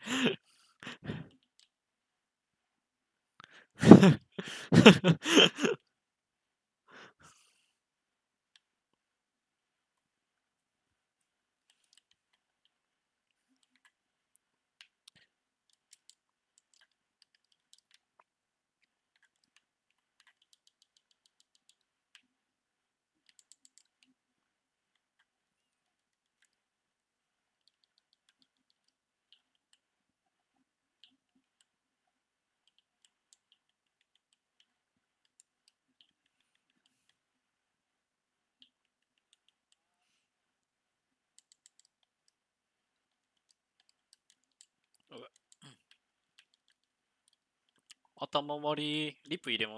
頭割り、リプ入れます。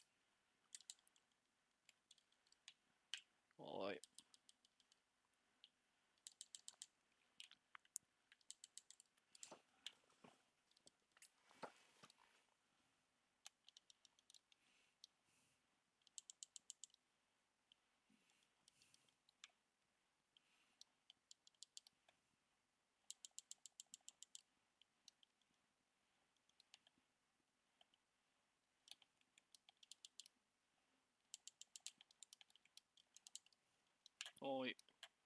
はい。はい。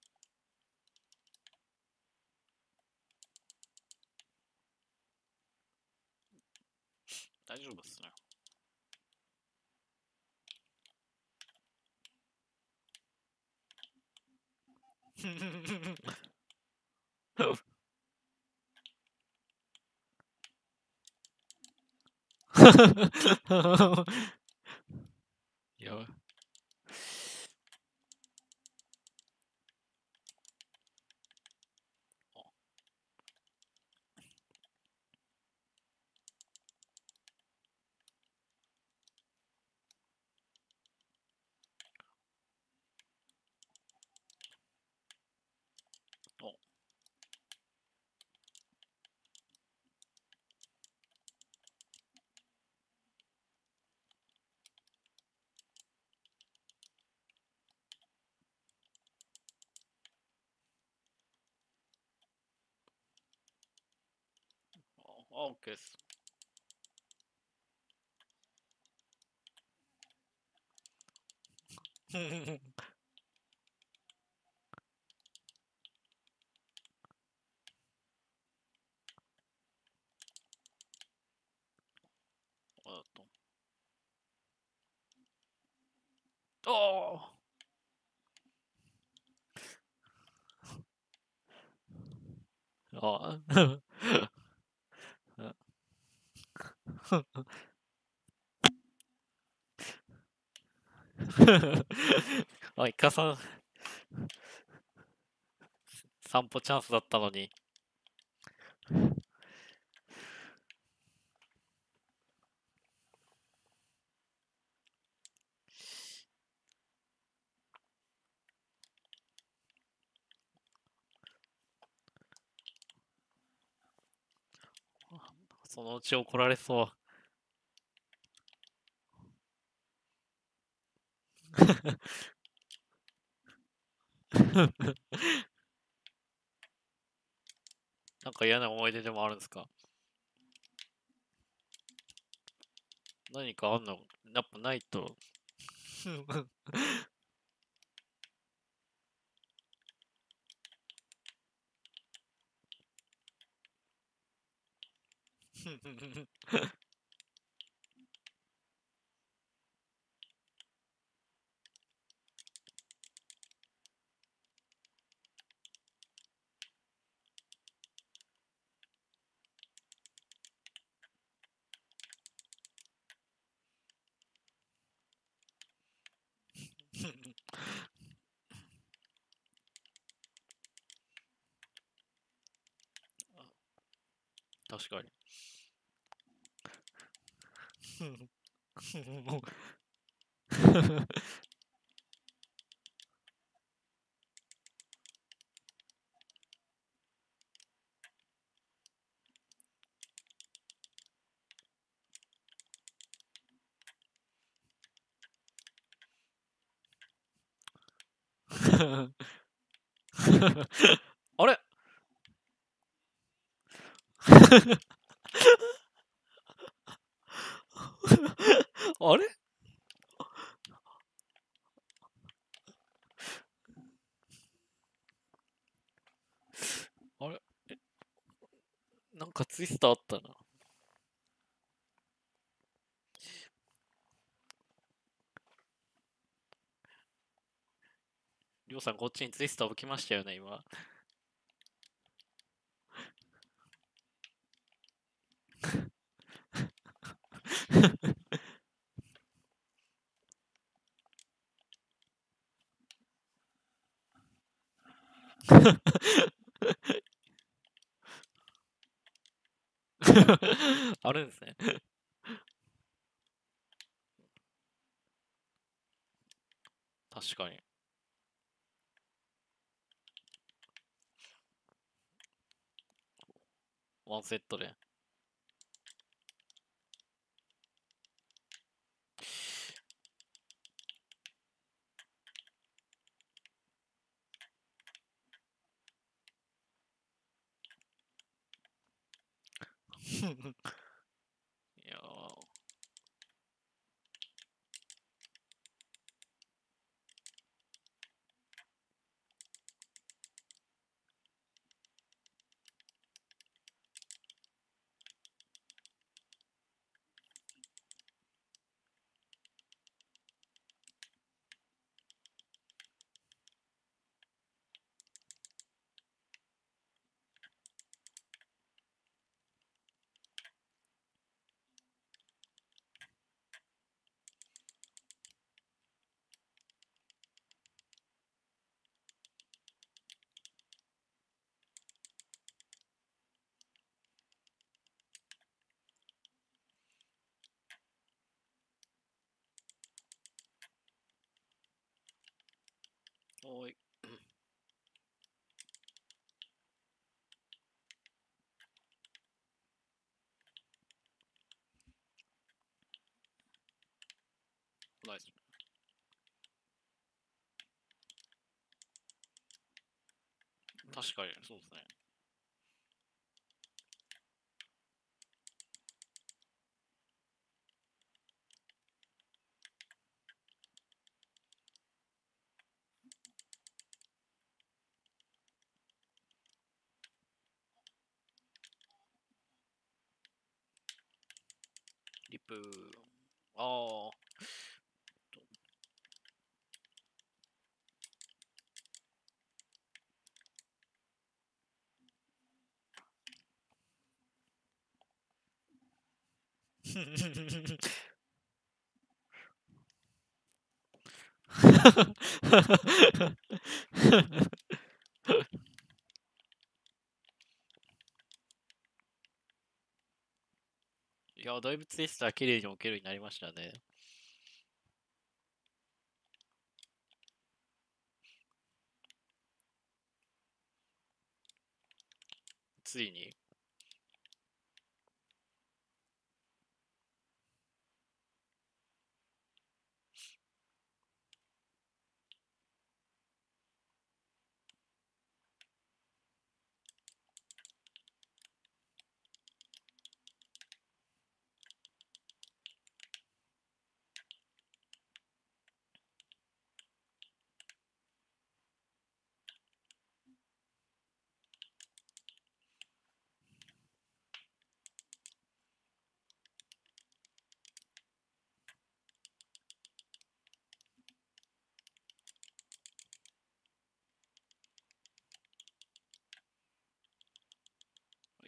大丈夫っすね。いや、あ、OK っす。あと。ああ。ああ、イカさん、散歩チャンスだったのに。 そのうち怒られそう。なんか嫌な思い出でもあるんですか？何かあんの？やっぱないと。確かに。あれあれあれなんかツイスターあったな。りょうさん、こっちにツイスター置きましたよね、今。あるんですね。確かに。ワンセットで。いやーおい。ナイス。確かに、そうですね。リプ。ああ。いや、だいぶツイスター綺麗に置けるようになりましたね。ついに。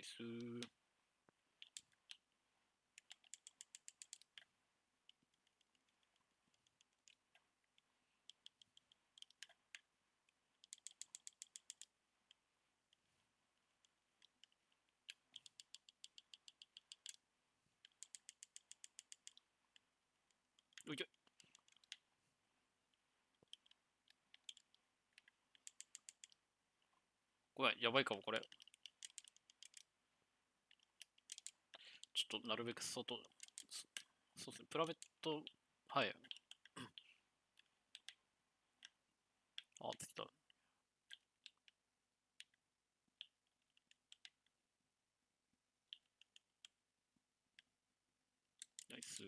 スー。おいしょ。ごめん、やばいかも、これ。ちょっとなるべく外、そうですね、プラメット、はい。あ、つきた。ナイス。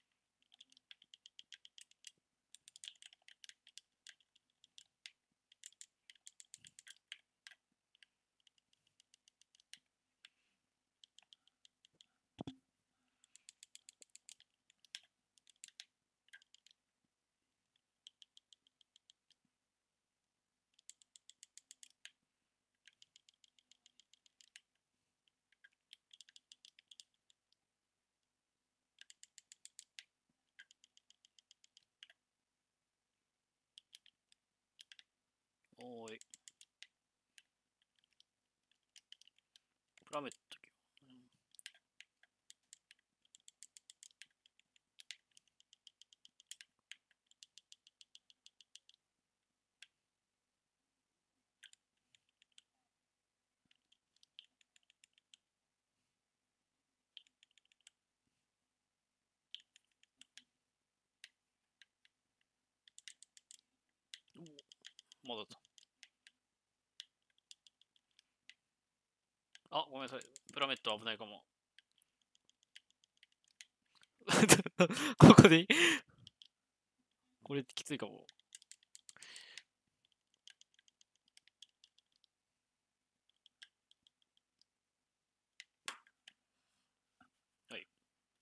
おーい。プラメット、うん、まだだ。あ、ごめんなさい。プラメット危ないかも。ここでいいこれきついかも。はい。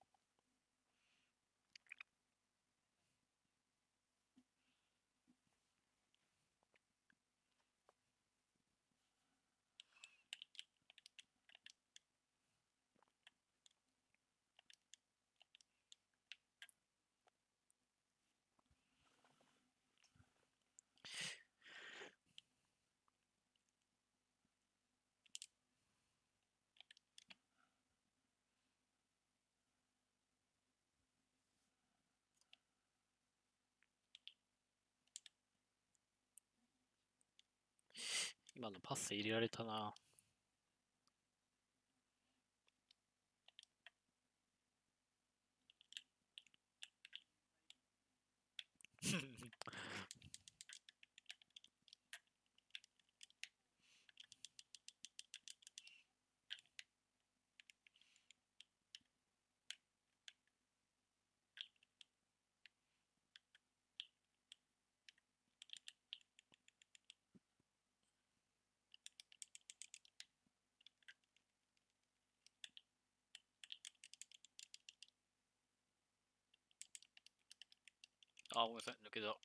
今のパス入れられたな。あ、ごめんなさい。抜けた。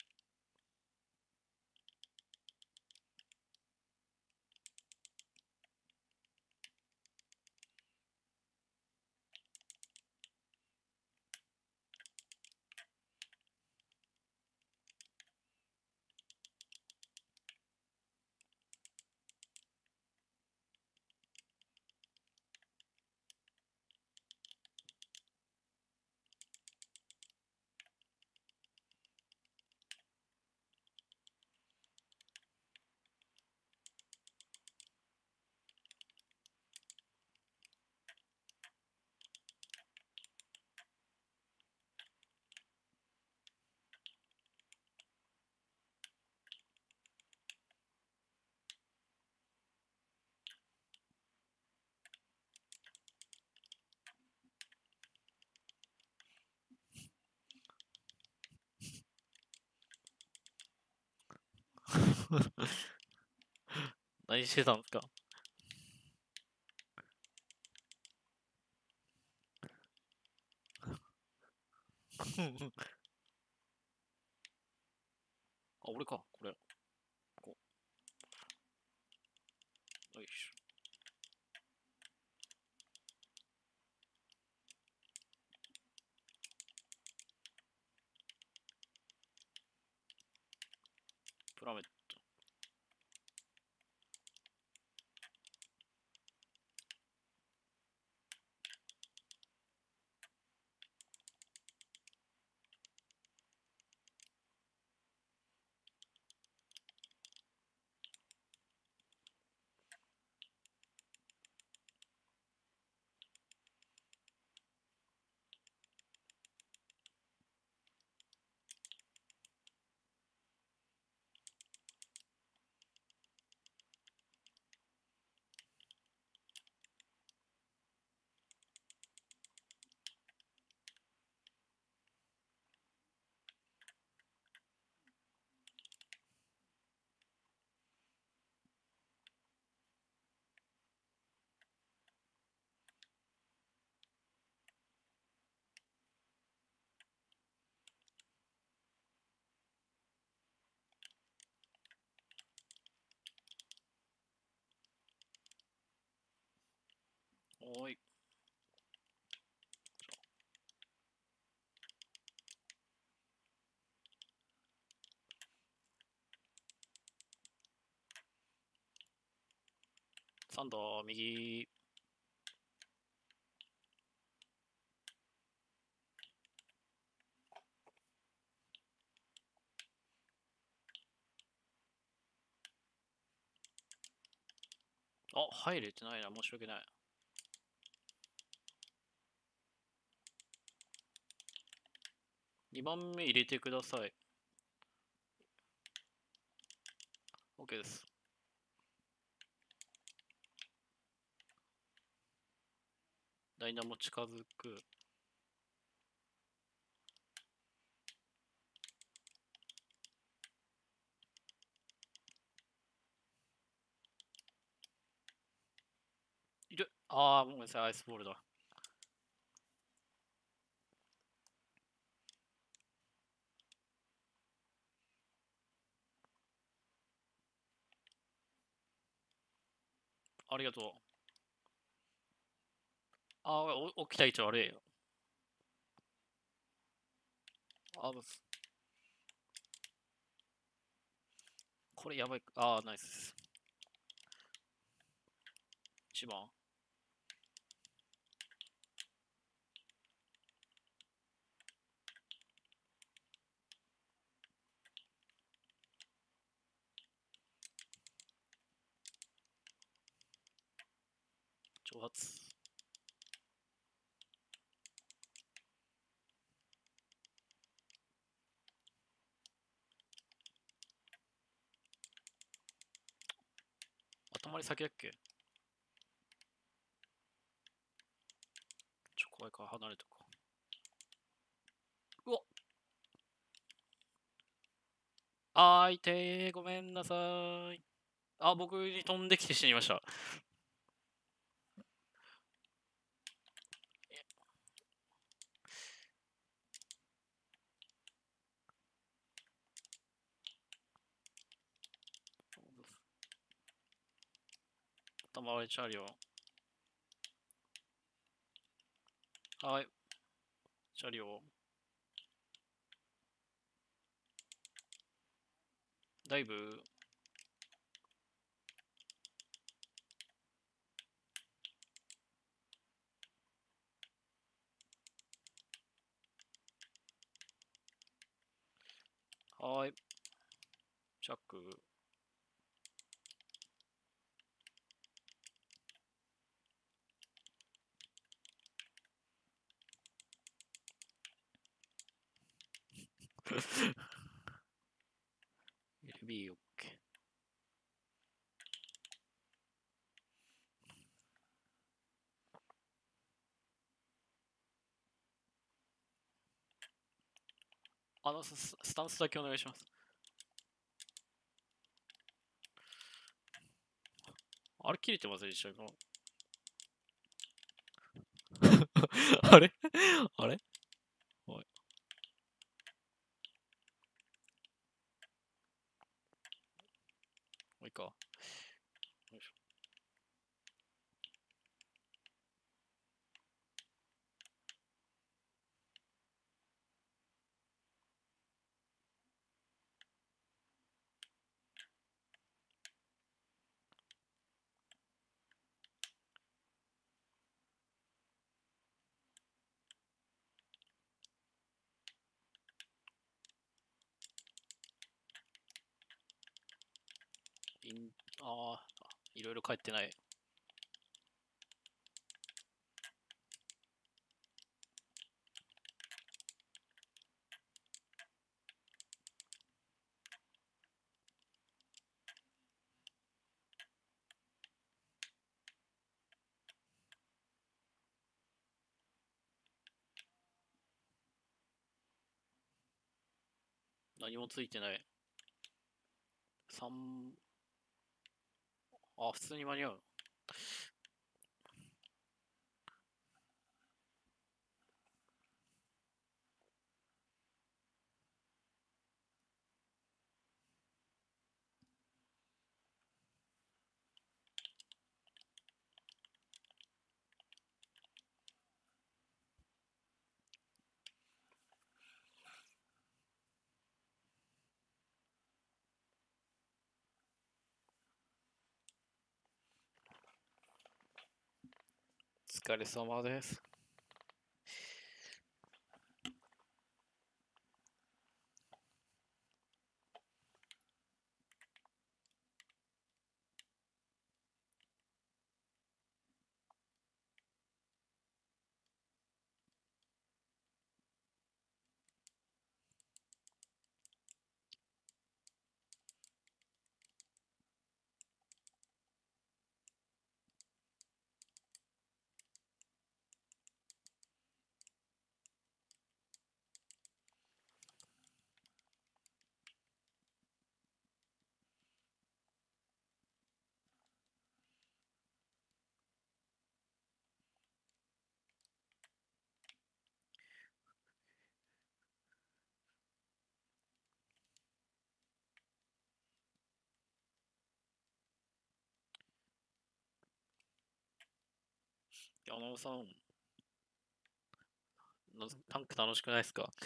何してたんですか？あ、俺か。これ。こう。よいしょ。 おーい。サンド、右。あ、入れてないな。申し訳ない。にばんめ入れてください。OK です。ダイナも近づく。いる。あー、ごめんなさい。アイスボールだ。ありがとう。あー、お起きた位置悪いよ。あー、これやばい。あー、ナイスです。いちばん。挑発。頭に先だっけ。ちょ、怖いから離れとこう。うわっ。あーいてー、ごめんなさーい。あ、僕に飛んできて死にました。頭割れちゃうよ。はい。チャリオ。ダイブ。はい。チャック。エルビー OK。あのス、スタンスだけお願いします。あれ切れてませんでしたか。あれあれおい。もういいか。よいしょ。イン、ああ、いろいろ帰ってない。何もついてない。さん、あ、普通に間に合う。 疲れ様です。山本さん、のタンク楽しくないですか？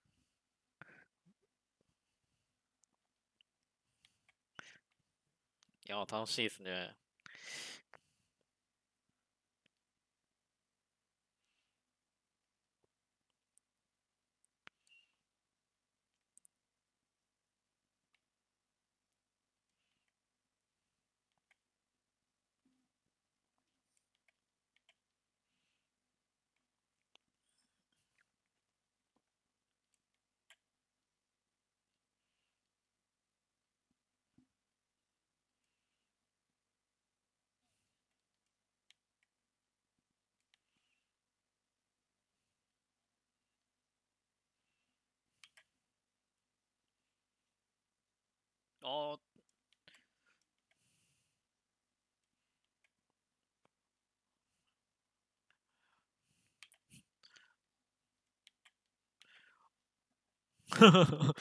いや、楽しいですね。ああ。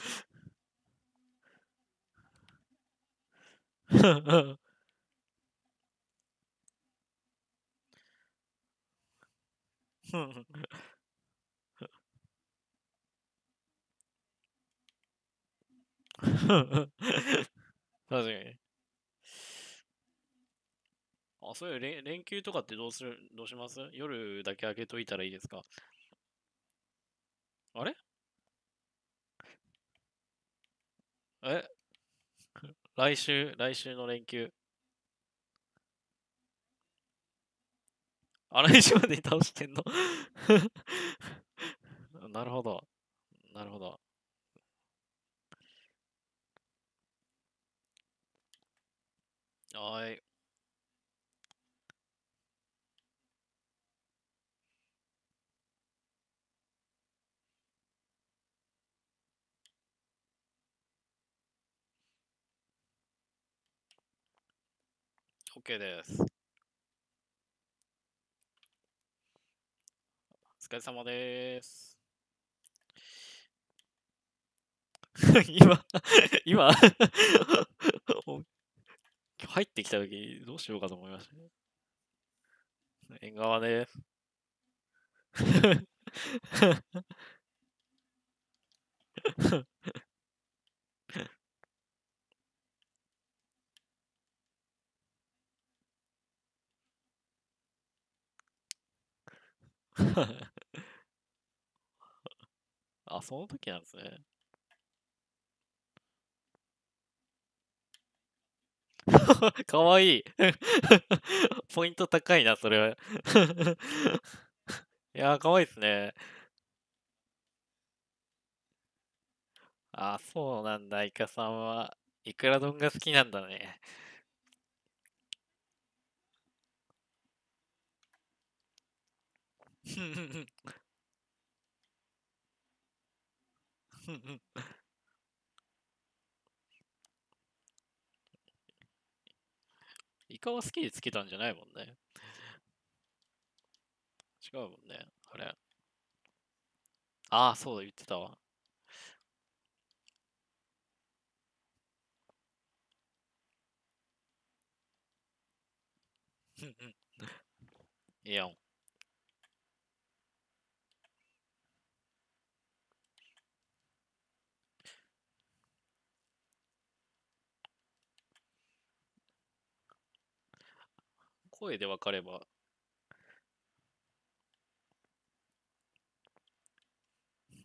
確かに。あ、そういう連、連休とかってどうする、どうします？夜だけ開けといたらいいですか？あれ？え、来週、来週の連休。あ、来週までに倒してんの？なるほど。なるほど。はーい。OK です。お疲れ様です。今、今お入ってきた時どうしようかと思いましたね。縁側です。あ、その時なんですね。かわいい。ポイント高いな、それは。いやー、かわいいですね。あ、そうなんだ、イカさんは。いくら丼が好きなんだね。イカは好きでつけたんじゃないもんね。違うもんね。あれ。ああ、そうだ、言ってたわ。いいやん。声でわかれば。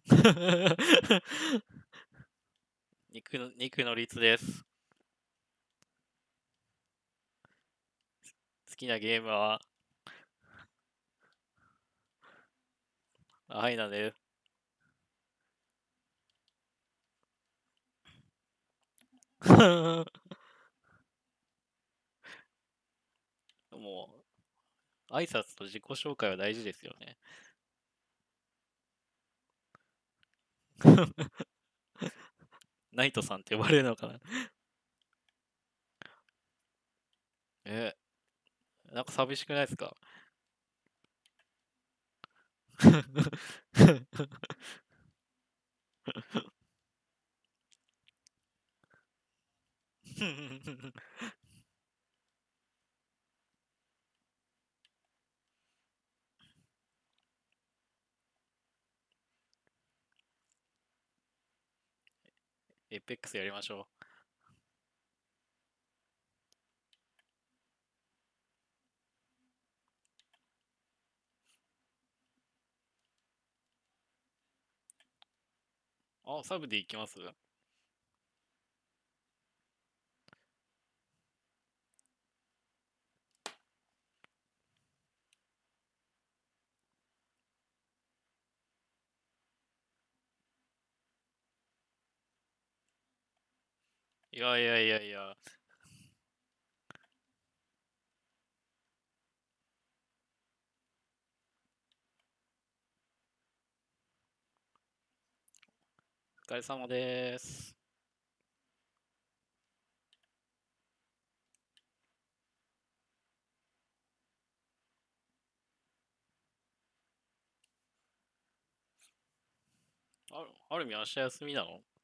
肉の、肉の率です。好きなゲームは、はいなんです。もう、挨拶と自己紹介は大事ですよね。ナイトさんって呼ばれるのかな。え、なんか寂しくないですか？エイペックスやりましょう。あ、サブで行きます？いやいやいやいや。お疲れ様です。ある、あるみ明日休みなの？